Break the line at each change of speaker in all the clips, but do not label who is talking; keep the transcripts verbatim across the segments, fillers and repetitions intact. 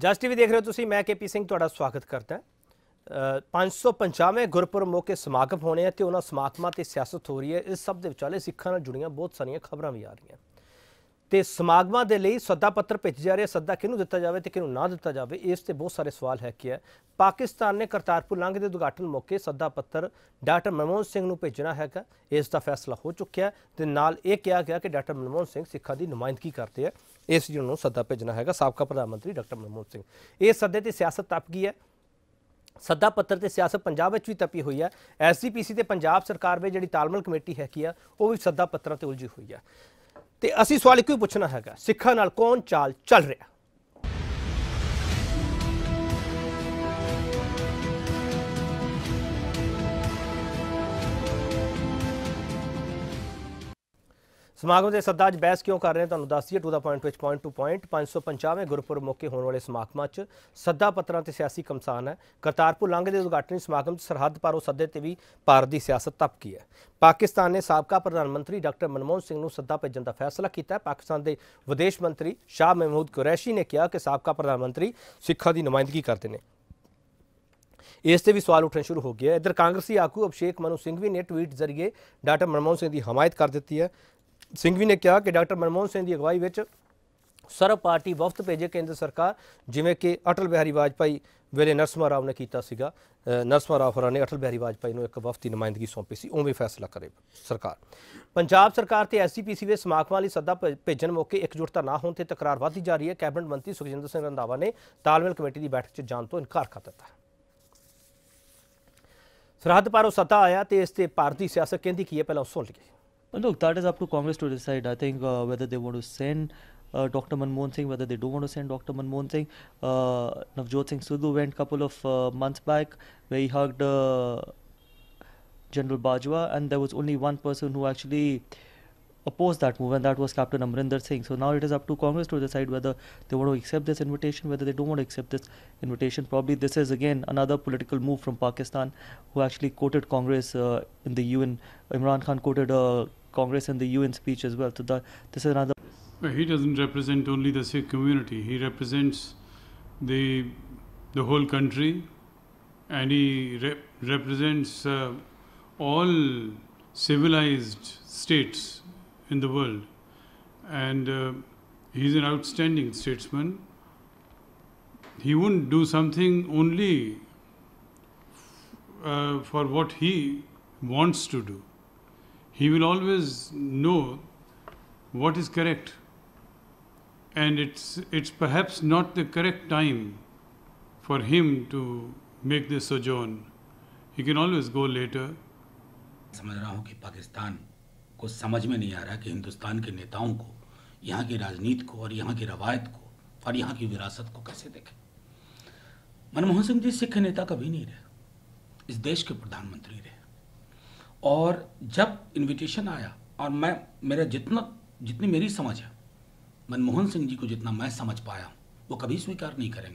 जस टीवी देख रहे हो तुसी, मैं के पी सिंह तुहाडा स्वागत करता है। पाँच सौ पंचावे गुरपुरब मौके समागम होने हैं तो उन्होंने समागमां ते सियासत हो रही है। इस सब दे विचाले सिखां नाल जुड़ियां बहुत सारियां खबरां भी आ रही हैं तो समागमां दे लई सद्दा पत्र भेजे जा रहे। सद्दा किहनूं दिता जाए तो किहनूं ना दिता जाए, इस ते बहुत सारे सवाल है कि है पाकिस्तान ने करतारपुर लांघे के उद्घाटन मौके सद्दा पत्र डॉक्टर मनमोहन सिंह नूं भेजना है। इसका फैसला हो चुका है तो नाल ये कहा गया कि डॉक्टर मनमोहन सिंह सिखां की नुमाइंदगी करते हैं, इस जी उन्होंने सद्दा भेजना है। साबका प्रधानमंत्री डॉक्टर मनमोहन सिंह इस सद्दे ते सियासत तप गई है। सद्दा पत्र ते सियासत पंजाब विच भी तपी हुई है। एस जी पी सी ते पंजाब सरकार में जिहड़ी तालमेल कमेटी हैगी है वो भी सद्दा पत्रों ते उलझी हुई है। तो असी सवाल एक ही पूछना है, सिखां नाल कौन चाल चल रहा? समागम के सद्दा अज बहस क्यों कर रहे हैं तुहानूं दस दईए। टू द पॉइंट विच पॉइंट टू पॉइंट पाँच सौ पंचावे गुरपुरब मौके होने वाले समागमां च सद्दा पत्रां ते सियासी कमसान है। करतारपुर लांघे के उद्घाटनी समागम सरहद पारों सद्दे ते भी भारत की सियासत तप गई है। पाकिस्तान ने साबका प्रधानमंत्री डॉक्टर मनमोहन सिंह नूं सद्दा भेजण का फैसला किया। पाकिस्तान के विदेश मंत्री शाह महमूद कुरैशी ने कहा कि साबका प्रधानमंत्री सिखां की नुमाइंदगी करते हैं। इससे भी सवाल उठने शुरू हो गया। इधर कांग्रेसी आगू अभिषेक मनु सिंघवी ने ट्वीट जरिए डॉक्टर मनमोहन सिंह की हमायत कर दी है। सिंघवी ने कहा कि डॉक्टर मनमोहन सिंह की अगवाई में सर्व पार्टी वफद भेजे केंद्र सरकार, जिमें कि अटल बिहारी वाजपेयी वेले नरसिम्हा राव ने किया सीगा। नरसिम्हा राव होरां ने अटल बिहारी वाजपेयी को एक वफद की नुमाइंदगी सौंपी सी, उवें फैसला करे सरकार। पंजाब सरकार ते एस जी पी सी वे समागमां लई सद्दा भेजण मौके एकजुटता ना होने ते तकरार वधदी जा रही है। कैबिनेट मंत्री सुखजिंदर सिंह रंधावा ने तालमेल कमेटी की बैठक च जाण तो इनकार कर दिता है। सरहद पारों सद्दा आया तो इस ते भारत की सियासत कहती की है, पहले सुन लीजिए।
Look, that is up to Congress to decide. I think uh, whether they want to send uh, Doctor Manmohan Singh, whether they don't want to send Doctor Manmohan Singh. Uh, Navjot Singh Sidhu went a couple of uh, months back where he hugged uh, General Bajwa, and there was only one person who actually opposed that move, and that was Captain Amrinder Singh. So now it is up to Congress to decide whether they want to accept this invitation, whether they don't want to accept this invitation. Probably this is again another political move from Pakistan, who actually quoted Congress uh, in the U N. Imran Khan quoted uh, Congress in the U N speech as well. So that this is another.
Well, he doesn't represent only the Sikh community. He represents the the whole country, and he rep represents uh, all civilized states in the world. And uh, he's an outstanding statesman. He wouldn't do something only uh, for what he wants to do. He will always know what is correct, and it's it's perhaps not the correct time for him to make this sojourn. He can always go later.
समझ रहा हूँ कि पाकिस्तान को समझ में नहीं आ रहा कि हिंदुस्तान के नेताओं को, यहाँ की राजनीति को और यहाँ की रवायत को और यहाँ की विरासत को कैसे देखें। मनमोहन सिंह जी सिख नेता कभी नहीं रहे, इस देश के प्रधानमंत्री रहे। और जब इनविटेशन आया, और मैं मेरा जितना जितनी मेरी समझ है, मनमोहन सिंह जी को जितना मैं समझ पाया हूँ, वो कभी स्वीकार नहीं करेंगे।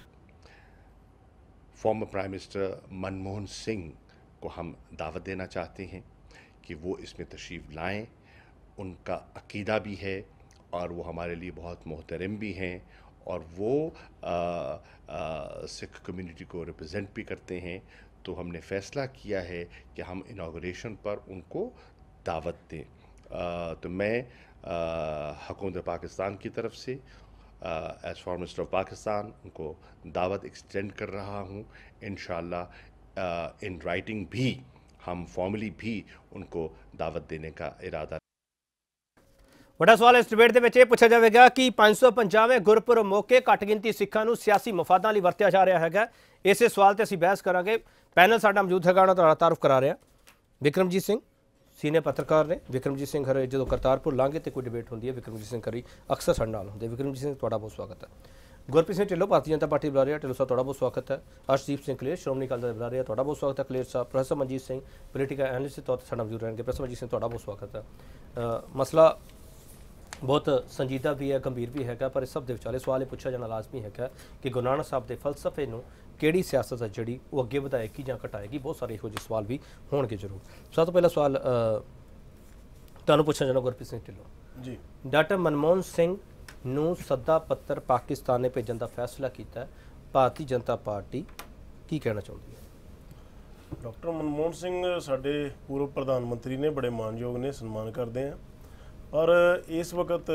Former prime minister Manmohan Singh को हम दावत देना चाहते हैं कि वो इसमें तशरीफ़ लाएं। उनका अकीदा भी है और वो हमारे लिए बहुत मोहतरम भी हैं, और वो आ, आ, सिख कम्युनिटी को रिप्रेजेंट भी करते हैं। तो हमने फ़ैसला किया है कि हम इनाग्रेशन पर उनको दावत दें। आ, तो मैं हुकूमत पाकिस्तान की तरफ से as foreign minister of Pakistan उनको दावत एक्सटेंड कर रहा हूँ। इंशाअल्लाह इन राइटिंग भी हम फॉर्मली भी उनको दावत देने का इरादा।
बड़ा सवाल इस डिबेट के विच पूछा जाएगा कि पाँच सौ पंचावे गुरपुरब मौके घट गिनती सिखां नूं सियासी मफादां लई वरतिया जा रहा है। इस सवाल ते असीं बहस करांगे। पैनल साडा मौजूद है, उन्हां दा तारुफ करा रहे हैं। विक्रमजीत सिंह सीनियर पत्रकार ने। विक्रमजीत सिंह हरे जो करतारपुर लांघे ते कोई डिबेट होंदी है, विक्रमजीत सिंह हरी अक्सर साडे नाल हुंदे। विक्रमजीत सिंह तुहाडा बहुत स्वागत है। गुरप्रीत सिंह ढिल्लों भारतीय जनता पार्टी बुला रहे हैं, ढिल्लों साहब तुहाडा बहुत स्वागत है। अर्शदीप सिंह कलेर श्रोमणी अकाली दल बुला रहे हैं, तुहाडा बहुत स्वागत है Kaler Sahab. Professor Manjit Singh political analyst के तौर पर साडा मौजूद रहेंगे। प्रोफैसर मनजीत सिंह तुहाडा बहुत स्वागत है। मसला बहुत संजीदा भी है, गंभीर भी है, पर इस सब के विचाले सवाल ये पूछा जाना लाजमी है कि गुरु नानक साहब के फलसफे नूं किहड़ी सियासत है जिहड़ी वो अगे वधाएगी जां घटाएगी। बहुत सारे इहो जिहे सवाल भी होणगे जरूर। सब तो पहला सवाल तुहानूं पुछना चाहना गुरप्रीत सिंह ढिल्लों जी, डॉक्टर मनमोहन सिंह ਨੂੰ ਸੱਦਾ ਪੱਤਰ ਪਾਕਿਸਤਾਨ ਨੇ ਭੇਜਣ ਦਾ ਫੈਸਲਾ ਕੀਤਾ ਹੈ, ਭਾਰਤੀ ਜਨਤਾ ਪਾਰਟੀ ਕੀ ਕਹਿਣਾ ਚਾਹੁੰਦੀ ਹੈ?
ਡਾਕਟਰ ਮਨਮੋਹਨ ਸਿੰਘ ਸਾਡੇ ਪੂਰਵ ਪ੍ਰਧਾਨ ਮੰਤਰੀ ਨੇ, ਬੜੇ ਮਾਣਯੋਗ ਨੇ, ਸਨਮਾਨ ਕਰਦੇ ਆ। ਪਰ ਇਸ ਵਕਤ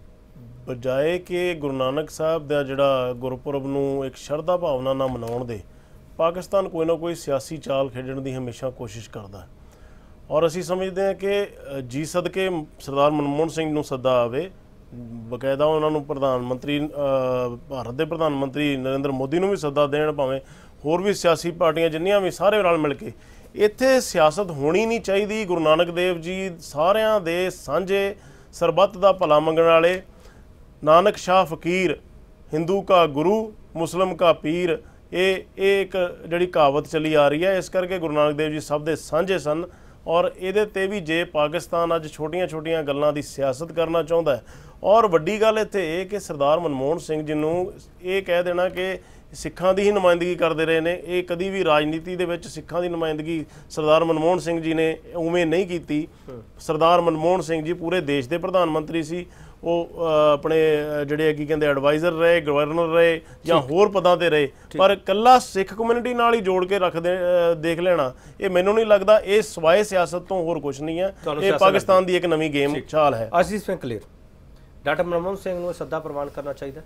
ਬਜਾਏ ਕਿ ਗੁਰੂ ਨਾਨਕ ਸਾਹਿਬ ਦਾ ਜਿਹੜਾ ਗੁਰਪੁਰਬ ਨੂੰ ਇੱਕ ਸ਼ਰਧਾ ਭਾਵਨਾ ਨਾਲ ਮਨਾਉਣ ਦੇ, ਪਾਕਿਸਤਾਨ ਕੋਈ ਨਾ ਕੋਈ ਸਿਆਸੀ ਚਾਲ ਖੇਡਣ ਦੀ ਹਮੇਸ਼ਾ ਕੋਸ਼ਿਸ਼ ਕਰਦਾ। ਔਰ ਅਸੀਂ ਸਮਝਦੇ ਹਾਂ ਕਿ ਜੀ ਸਦਕੇ ਸਰਦਾਰ ਮਨਮੋਹਨ ਸਿੰਘ ਨੂੰ ਸੱਦਾ ਆਵੇ, ਬਕਾਇਦਾ ਉਹਨਾਂ ਨੂੰ ਪ੍ਰਧਾਨ ਮੰਤਰੀ ਭਾਰਤ ਦੇ ਪ੍ਰਧਾਨ ਮੰਤਰੀ ਨਰਿੰਦਰ ਮੋਦੀ ਨੂੰ ਵੀ ਸੱਦਾ ਦੇਣ, ਭਾਵੇਂ ਹੋਰ ਵੀ ਸਿਆਸੀ ਪਾਰਟੀਆਂ ਜਿੰਨੀਆਂ ਵੀ, ਸਾਰੇ ਨਾਲ ਮਿਲ ਕੇ। ਇੱਥੇ ਸਿਆਸਤ ਹੋਣੀ ਨਹੀਂ ਚਾਹੀਦੀ। ਗੁਰੂ ਨਾਨਕ ਦੇਵ ਜੀ ਸਾਰਿਆਂ ਦੇ ਸਾਂਝੇ, ਸਰਬੱਤ ਦਾ ਭਲਾ ਮੰਗਣ ਵਾਲੇ, ਨਾਨਕ ਸ਼ਾਹ ਫਕੀਰ, ਹਿੰਦੂ ਕਾ ਗੁਰੂ ਮੁਸਲਿਮ ਕਾ ਪੀਰ, ਇਹ ਇਹ ਇੱਕ ਜਿਹੜੀ ਕਹਾਵਤ ਚੱਲੀ ਆ ਰਹੀ ਹੈ। ਇਸ ਕਰਕੇ ਗੁਰੂ ਨਾਨਕ ਦੇਵ ਜੀ ਸਭ ਦੇ ਸਾਂਝੇ ਸਨ। ਔਰ ਇਹਦੇ 'ਤੇ ਵੀ ਜੇ ਪਾਕਿਸਤਾਨ ਅੱਜ ਛੋਟੀਆਂ ਛੋਟੀਆਂ ਗੱਲਾਂ ਦੀ ਸਿਆਸਤ ਕਰਨਾ ਚਾਹੁੰਦਾ ਹੈ, ਔਰ ਵੱਡੀ ਗੱਲ ਇੱਥੇ ਇਹ ਕਿ ਸਰਦਾਰ ਮਨਮੋਹਨ ਸਿੰਘ ਜੀ ਨੂੰ ਇਹ ਕਹਿ ਦੇਣਾ ਕਿ ਸਿੱਖਾਂ ਦੀ ਹੀ ਨੁਮਾਇੰਦਗੀ ਕਰਦੇ ਰਹੇ ਨੇ, ਇਹ ਕਦੀ ਵੀ ਰਾਜਨੀਤੀ ਦੇ ਵਿੱਚ ਸਿੱਖਾਂ ਦੀ ਨੁਮਾਇੰਦਗੀ ਸਰਦਾਰ ਮਨਮੋਹਨ ਸਿੰਘ ਜੀ ਨੇ ਉਵੇਂ ਨਹੀਂ ਕੀਤੀ। ਸਰਦਾਰ ਮਨਮੋਹਨ ਸਿੰਘ ਜੀ ਪੂਰੇ ਦੇਸ਼ ਦੇ ਪ੍ਰਧਾਨ ਮੰਤਰੀ ਸੀ। ਉਹ ਆਪਣੇ ਜਿਹੜੇ ਕੀ ਕਹਿੰਦੇ ਐਡਵਾਈਜ਼ਰ ਰਹੇ, ਗਵਰਨਰ ਰਹੇ, ਜਾਂ ਹੋਰ ਪਦਾਂ ਤੇ ਰਹੇ, ਪਰ ਇਕੱਲਾ ਸਿੱਖ ਕਮਿਊਨਿਟੀ ਨਾਲ ਹੀ ਜੋੜ ਕੇ ਰੱਖਦੇ ਦੇਖ ਲੈਣਾ, ਇਹ ਮੈਨੂੰ ਨਹੀਂ ਲੱਗਦਾ। ਇਹ ਸਵਾਏ ਸਿਆਸਤ ਤੋਂ ਹੋਰ ਕੁਝ ਨਹੀਂ ਹੈ। ਇਹ ਪਾਕਿਸਤਾਨ ਦੀ ਇੱਕ ਨਵੀਂ ਗੇਮ ਚਾਲ ਹੈ।
ਆਸ਼ੀਸ਼ ਸਿੰਘ ਕਲੀਅਰ, ਡਾਕਟਰ ਮਨਮੋਹਨ ਸਿੰਘ ਨੂੰ ਸੱਦਾ ਪ੍ਰਵਾਨ ਕਰਨਾ ਚਾਹੀਦਾ।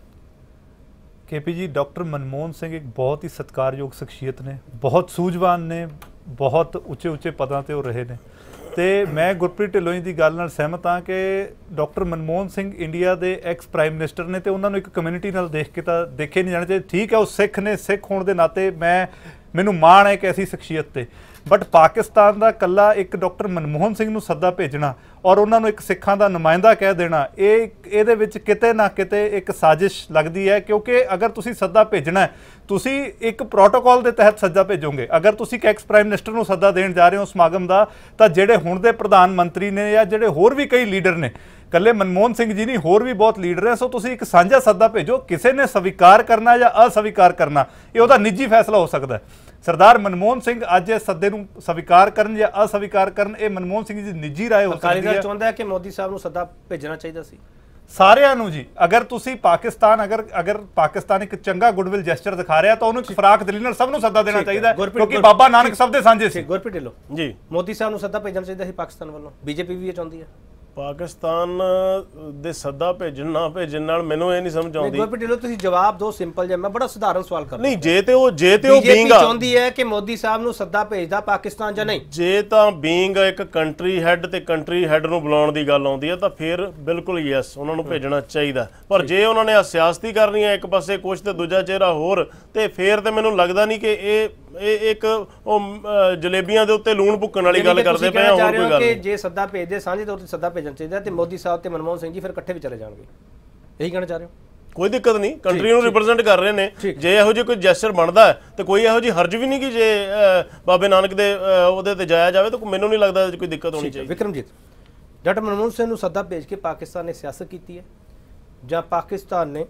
K P ji, doctor Manmohan Singh एक बहुत ही सत्कारयोग शख्सियत ने, बहुत सूझवान ने, बहुत उच्चे उच्चे पदां ते वो रहे ने। तो मैं गुरप्रीत ढिल्लों की गल नाल सहमत हाँ कि डॉक्टर मनमोहन सिंह इंडिया के एक्स प्राइम मिनिस्टर ने, तो उन्होंने एक कम्यूनिटी नाल देख के तो देखे नहीं जाने चाहिए। ठीक है, वो सिख ने, सिख होने के नाते मैं मैनू माण है एक ऐसी शख्सियत ते, बट पाकिस्तान का कला एक डॉक्टर मनमोहन सिंह नूं सद्दा भेजना और उन्होंने एक सिखां का नुमाइंदा कह देना, ये किते ना किते एक साजिश लगती है। क्योंकि अगर तुसी सद्दा भेजना है, तुसी एक प्रोटोकॉल के तहत सद्दा भेजोगे। अगर तुसी एक एक्स प्राइम मिनिस्टर नूं सद्दा देण जा रहे हो समागम का, तो जिहड़े हुण दे प्रधानमंत्री ने या जिहड़े होर भी कई लीडर ने, कल्ले मनमोहन सिंह जी नहीं, होर भी बहुत लीडर हैं। सो तुसी एक साझा सद्दा भेजो। किसी ने स्वीकार करना या अस्वीकार करना, ये उहदा निजी फैसला हो सकता है। सरदार मनमोहन सिंह अज इस सद्दे नूं स्वीकार करन या अस्वीकार करन, ये मनमोहन सिंह जी निजी राय हो सकती है।
चाहुंदा है कि मोदी साहब नूं सद्दा भेजना चाहिए सी
सारिਆਂ ਨੂੰ जी। अगर तुसी पाकिस्तान अगर अगर पाकिस्तान एक चंगा गुडविल जैस्चर दिखा रहा तो उन्होंने फराक दिली नाल सब नूं सद्दा देना चाहिए, क्योंकि बाबा नानक सब दे सांझे सी।
गुरप्रीत ढिल्लों
जी,
मोदी साहब नूं सद्दा भेजना चाहिए सी पाकिस्तान वालों, बीजेपी भी ये चाहुंदी है।
पाकिस्तान ਦੇ ਸੱਦਾ ਭੇਜਣ ਨਾ ਭੇਜਣ ਨਾਲ ਮੈਨੂੰ ਇਹ ਨਹੀਂ ਸਮਝ ਆਉਂਦੀ।
ਗੁਰਪ੍ਰੀਤ ਢਿੱਲੋਂ ਤੁਸੀਂ ਜਵਾਬ ਦਿਓ ਸਿੰਪਲ ਜਿਹਾ, ਮੈਂ ਬੜਾ ਸਧਾਰਨ ਸਵਾਲ ਕਰਦਾ।
ਨਹੀਂ, ਜੇ ਤੇ ਉਹ ਜੇ ਤੇ ਉਹ ਬੀਇੰਗ
ਚਾਹੁੰਦੀ ਹੈ ਕਿ ਮੋਦੀ ਸਾਹਿਬ ਨੂੰ ਸੱਦਾ ਭੇਜਦਾ ਪਾਕਿਸਤਾਨ ਜਾਂ ਨਹੀਂ,
ਜੇ ਤਾਂ ਬੀਇੰਗ ਇੱਕ ਕੰਟਰੀ ਹੈੱਡ ਤੇ ਕੰਟਰੀ ਹੈੱਡ ਨੂੰ ਬੁਲਾਉਣ ਦੀ ਗੱਲ ਆਉਂਦੀ ਹੈ ਤਾਂ ਫਿਰ ਬਿਲਕੁਲ ਯੈਸ, ਉਹਨਾਂ ਨੂੰ ਭੇਜਣਾ ਚਾਹੀਦਾ। ਪਰ ਜੇ ਉਹਨਾਂ ਨੇ ਆ ਸਿਆਸਤੀ ਕਰਨੀ ਹੈ ਇੱਕ ਪਾਸੇ ਕੁਛ ਤੇ ਦੂਜਾ ਚਿਹਰਾ ਹੋਰ, ਤੇ ਫਿਰ ਤੇ ਮੈਨੂੰ ਲੱਗਦਾ ਨਹੀਂ ਕਿ ਇਹ ਇਹ ਇੱਕ ਉਹ ਜਲੇਬੀਆਂ ਦੇ ਉੱਤੇ ਲੂਣ ਭੁੱਕਣ ਵਾਲੀ ਗੱਲ ਕਰਦੇ ਪਏ ਆ। ਹੋਰ ਕੋਈ ਗੱਲ ਨਹੀਂ।
ਜੇ ਸੱਦਾ ਭੇਜਦੇ ਸਾਂਝੇ ਤੌਰ ਤੇ ਸੱਦਾ ਭੇਜਣਾ ਚਾਹੀਦਾ ਤੇ ਮੋਦੀ ਸਾਹਿਬ ਤੇ ਮਨਮੋਹਨ ਸਿੰਘ ਜੀ ਫਿਰ ਇਕੱਠੇ ਵੀ ਚਲੇ ਜਾਣਗੇ, ਇਹੀ ਕਹਿਣਾ ਚਾਹ ਰਹੇ ਹੋ?
ਕੋਈ ਦਿੱਕਤ ਨਹੀਂ, ਕੰਟਰੀ ਨੂੰ ਰਿਪਰੈਜ਼ੈਂਟ ਕਰ ਰਹੇ ਨੇ। ਜੇ ਇਹੋ ਜਿਹੀ ਕੋਈ ਜੈਸਚਰ ਬਣਦਾ ਹੈ ਤੇ ਕੋਈ ਇਹੋ ਜਿਹੀ ਹਰਜ ਵੀ ਨਹੀਂ ਕਿ ਜੇ ਬਾਬੇ ਨਾਨਕ ਦੇ ਉਹਦੇ ਤੇ ਜਾਇਆ ਜਾਵੇ, ਤਾਂ ਮੈਨੂੰ ਨਹੀਂ ਲੱਗਦਾ ਕੋਈ ਦਿੱਕਤ ਹੋਣੀ ਚਾਹੀਦੀ।
ਵਿਕਰਮਜੀਤ, ਡਾਕਟਰ ਮਨਮੋਹਨ ਸਿੰਘ ਨੂੰ ਸੱਦਾ ਭੇਜ ਕੇ ਪਾਕਿਸਤਾਨ ਨੇ ਸਿਆਸਤ ਕੀਤੀ ਹੈ ਜਾਂ ਪਾਕਿਸਤਾਨ ਨੇ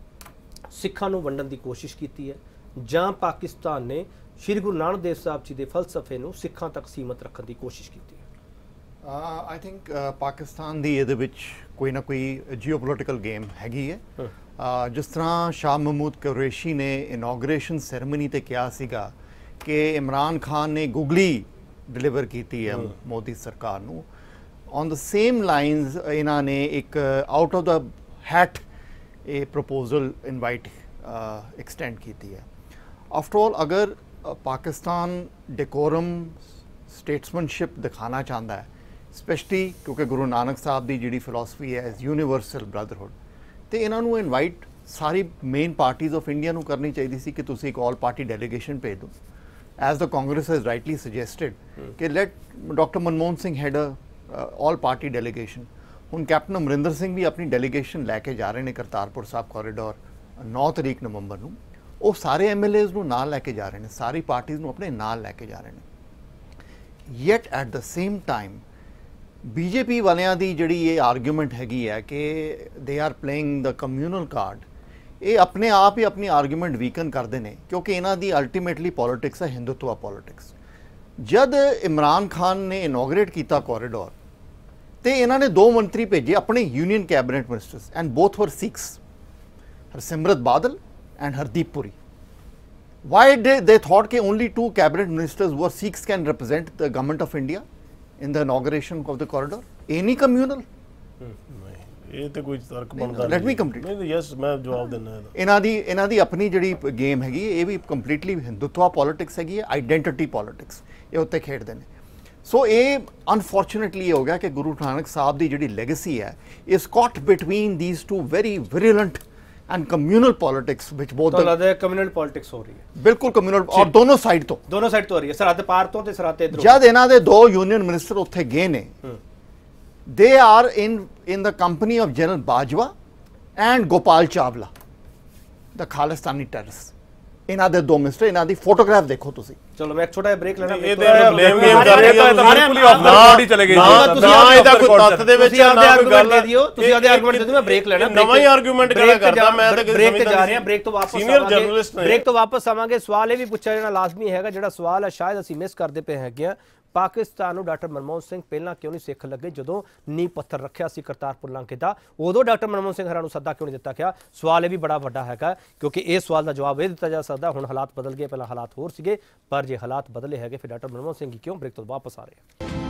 ਸਿੱਖਾਂ ਨੂੰ ਵੰਡਣ ਦੀ ਕੋਸ਼ਿਸ਼ ਕੀਤੀ ਹੈ ਜਾਂ ਪਾਕਿਸਤਾਨ ਨੇ ਸ਼੍ਰੀ ਗੁਰੂ ਨਾਨਕ ਦੇਵ ਸਾਹਿਬ ਜੀ ਦੇ ਫਲਸਫੇ ਨੂੰ ਸਿੱਖਾਂ ਤੱਕ ਸੀਮਤ ਰੱਖਣ ਦੀ ਕੋਸ਼ਿਸ਼ ਕੀਤੀ ਹੈ?
आई थिंक पाकिस्तान ਦੀ ਇਹਦੇ ਵਿੱਚ ਕੋਈ ਨਾ ਕੋਈ ਜੀਓਪੋਲਿਟੀਕਲ ਗੇਮ ਹੈਗੀ ਹੈ। ਜਿਸ ਤਰ੍ਹਾਂ ਸ਼ਾਹ ਮਹਿਮੂਦ ਕੁਰੈਸ਼ੀ ਨੇ ਇਨੋਗ੍ਰੇਸ਼ਨ ਸੈਰੇਮਨੀ ਤੇ ਕਿਹਾ ਸੀਗਾ ਕਿ ਇਮਰਾਨ ਖਾਨ ਨੇ ਗੁਗਲੀ ਡਿਲੀਵਰ ਕੀਤੀ ਹੈ ਮੋਦੀ ਸਰਕਾਰ ਨੂੰ, ਔਨ ਦ ਸੇਮ ਲਾਈਨਸ ਇਹਨਾਂ ਨੇ ਇੱਕ ਆਊਟ ਆਫ ਦਾ ਹੈਟ ਇਹ ਪ੍ਰਪੋਜ਼ਲ ਇਨਵਾਈਟ ਐਕਸਟੈਂਡ ਕੀਤੀ ਹੈ। आफ्टर ऑल अगर पाकिस्तान डेकोरम स्टेट्समैनशिप दिखाना चाहता है, स्पैशली क्योंकि गुरु नानक साहब की जी फिलोसफी है एज यूनीवर्सल ब्रदरहुड, तो इन्हों इनवाइट सारी मेन पार्टीज़ ऑफ इंडिया नूं करनी चाहिए सी कि तुसीं एक ऑल पार्टी डेलीगेशन भेज दो, as the Congress has rightly suggested कि let doctor Manmohan Singh head a all party delegation. हुण कैप्टन अमरिंदर सिंह भी अपनी डेलीगेशन लैके जा रहे हैं करतारपुर साहब कॉरीडोर नौ तरीक नवंबर नूं, ਉਹ ਸਾਰੇ ਐਮ ਐਲ ਏਜ਼ ਨੂੰ ਨਾਲ ਲੈ ਕੇ ਜਾ ਰਹੇ ਨੇ, ਸਾਰੀ ਪਾਰਟੀਜ਼ ਨੂੰ ਆਪਣੇ ਨਾਲ ਲੈ ਕੇ ਜਾ ਰਹੇ ਨੇ। Yet at the same time BJP ਵਾਲਿਆਂ ਦੀ ਜਿਹੜੀ ਇਹ ਆਰਗੂਮੈਂਟ ਹੈਗੀ ਹੈ ਕਿ they are playing the communal card, ਇਹ ਆਪਣੇ ਆਪ ਹੀ ਆਪਣੀ ਆਰਗੂਮੈਂਟ ਵੀਕਨ ਕਰਦੇ ਨੇ, ਕਿਉਂਕਿ ਇਹਨਾਂ ਦੀ ਅਲਟੀਮੇਟਲੀ ਪੋਲਿਟਿਕਸ ਹੈ ਹਿੰਦੂਤਵਾ ਪੋਲਿਟਿਕਸ। ਜਦ ਇਮਰਾਨ ਖਾਨ ਨੇ ਇਨੋਗਰੇਟ ਕੀਤਾ ਕੋਰੀਡੋਰ ਤੇ ਇਹਨਾਂ ਨੇ ਦੋ ਮੰਤਰੀ ਭੇਜੇ ਆਪਣੇ union cabinet ministers and both were Sikhs, Harsimrat Badal and Hardeep Puri. Why did they thought that only two cabinet ministers who are Sikhs can represent the government of India in the inauguration of the corridor? Any communal?
ਇਹ ਤੇ ਕੋਈ ਤਰਕ ਬਣਦਾ
Let me complete.
ਨਹੀਂ yes ਮੈਂ ਜਵਾਬ ਦਿੰਦਾ ਇਹਦਾ।
ਇਹਨਾਂ ਦੀ ਇਹਨਾਂ ਦੀ ਆਪਣੀ ਜਿਹੜੀ ਗੇਮ ਹੈਗੀ ਇਹ ਵੀ ਕੰਪਲੀਟਲੀ ਹਿੰਦੂਤਵਾ ਪੋਲਿਟਿਕਸ ਹੈਗੀ ਹੈ, ਆਈਡੈਂਟੀਟੀ ਪੋਲਿਟਿਕਸ ਇਹ ਉੱਤੇ ਖੇਡਦੇ ਨੇ। ਸੋ ਇਹ ਅਨਫੋਰਚੂਨੇਟਲੀ ਇਹ ਹੋ ਗਿਆ ਕਿ ਗੁਰੂ ਨਾਨਕ ਸਾਹਿਬ ਦੀ ਜਿਹੜੀ ਲੈਗੇਸੀ ਹੈ ਇਸ caught between these two very virulent and communal politics which both
तो लगता है कम्युनल पॉलिटिक्स हो रही है
बिल्कुल कम्युनल और दोनों साइड तो
दोनों साइड तो हो रही है सरहद पार तो ते सरहद इधर
जद ਇਹਨਾਂ ਦੇ ਦੋ यूनियन मिनिस्टर ਉੱਥੇ ਗਏ ਨੇ they are in in the company of General Bajwa and Gopal Chawla the Khalistani terrorists। ਇਹਨਾਂ ਦੇ ਦੋ ਮਿਨਿਸਟਰ ਇਹਨਾਂ ਦੀ ਫੋਟੋਗ੍ਰਾਫ ਦੇਖੋ ਤੁਸੀਂ।
ਚਲੋ ਮੈਂ ਇੱਕ ਛੋਟਾ ਜਿਹਾ ਬ੍ਰੇਕ ਲੈਣਾ।
ਇਹ ਤੇ ਬਲੇਮ ਗੇਮ ਕਰ ਰਹੀ ਹੈ
ਬਿਲਕੁਲ ਆਫ ਦਾ ਬੋਡੀ ਚਲੇ ਗਏ
ਨਾ ਨਾ ਇਹਦਾ ਕੋਈ ਤੱਥ ਦੇ ਵਿੱਚ
ਆਪਦੇ ਆਰਗੂਮੈਂਟ ਦੇ ਦਿਓ, ਤੁਸੀਂ ਆਪਦੇ ਆਰਗੂਮੈਂਟ ਦੇ ਦਿਓ, ਮੈਂ ਬ੍ਰੇਕ ਲੈਣਾ।
ਨਵਾਂ ਹੀ ਆਰਗੂਮੈਂਟ ਕਿਹੜਾ ਕਰਦਾ ਮੈਂ ਤਾਂ
ਬ੍ਰੇਕ ਤੇ ਜਾ ਰਹੇ ਹਾਂ, ਬ੍ਰੇਕ ਤੋਂ ਵਾਪਸ
ਸੀਨੀਅਰ ਜਰਨਲਿਸਟ ਨੇ।
ਬ੍ਰੇਕ ਤੋਂ ਵਾਪਸ ਆਵਾਂਗੇ। ਸਵਾਲ ਇਹ ਵੀ ਪੁੱਛਿਆ ਜਾਣਾ ਲਾਜ਼ਮੀ ਹੈਗਾ, ਜਿਹੜਾ ਸਵਾਲ ਹੈ ਸ਼ਾਇਦ ਅਸੀਂ ਮਿਸ ਕਰਦੇ ਪਏ ਹੈਗੇ ਆ। ਪਾਕਿਸਤਾਨ ਨੂੰ ਡਾਕਟਰ ਮਨਮੋਹਨ ਸਿੰਘ ਪਹਿਲਾਂ ਕਿਉਂ ਨਹੀਂ ਸਿੱਖ ਲੱਗੇ ਜਦੋਂ ਨੀਂਹ ਪੱਥਰ ਰੱਖਿਆ ਸੀ ਕਰਤਾਰਪੁਰ ਲਾਂਘੇ ਦਾ, ਉਦੋਂ ਡਾਕਟਰ ਮਨਮੋਹਨ ਸਿੰਘ ਹਰਾਂ ਨੂੰ ਸੱਦਾ ਕਿਉਂ ਨਹੀਂ ਦਿੱਤਾ ਗਿਆ? ਸਵਾਲ ਇਹ ਵੀ ਬੜਾ ਵੱਡਾ ਹੈਗਾ ਕਿਉਂਕਿ ਇਸ ਸਵਾਲ ਦਾ ਜਵਾਬ ਇਹ ਦਿੱਤਾ ਜਾ ਸਕਦਾ ਹੁਣ ਹਾਲਾਤ ਬਦਲ ਗਏ, ਪਹਿਲਾਂ ਹਾਲਾਤ ਹੋਰ ਸੀਗੇ, ਪਰ ਜੇ ਹਾਲਾਤ ਬਦਲੇ ਹੈਗੇ ਫਿਰ ਡਾਕਟਰ ਮਨਮੋਹਨ ਸਿੰਘ ਕਿਉਂ ਬ੍ਰੇਕ ਤੋਂ ਵਾਪਸ ਆ ਰਹੇ ਆ?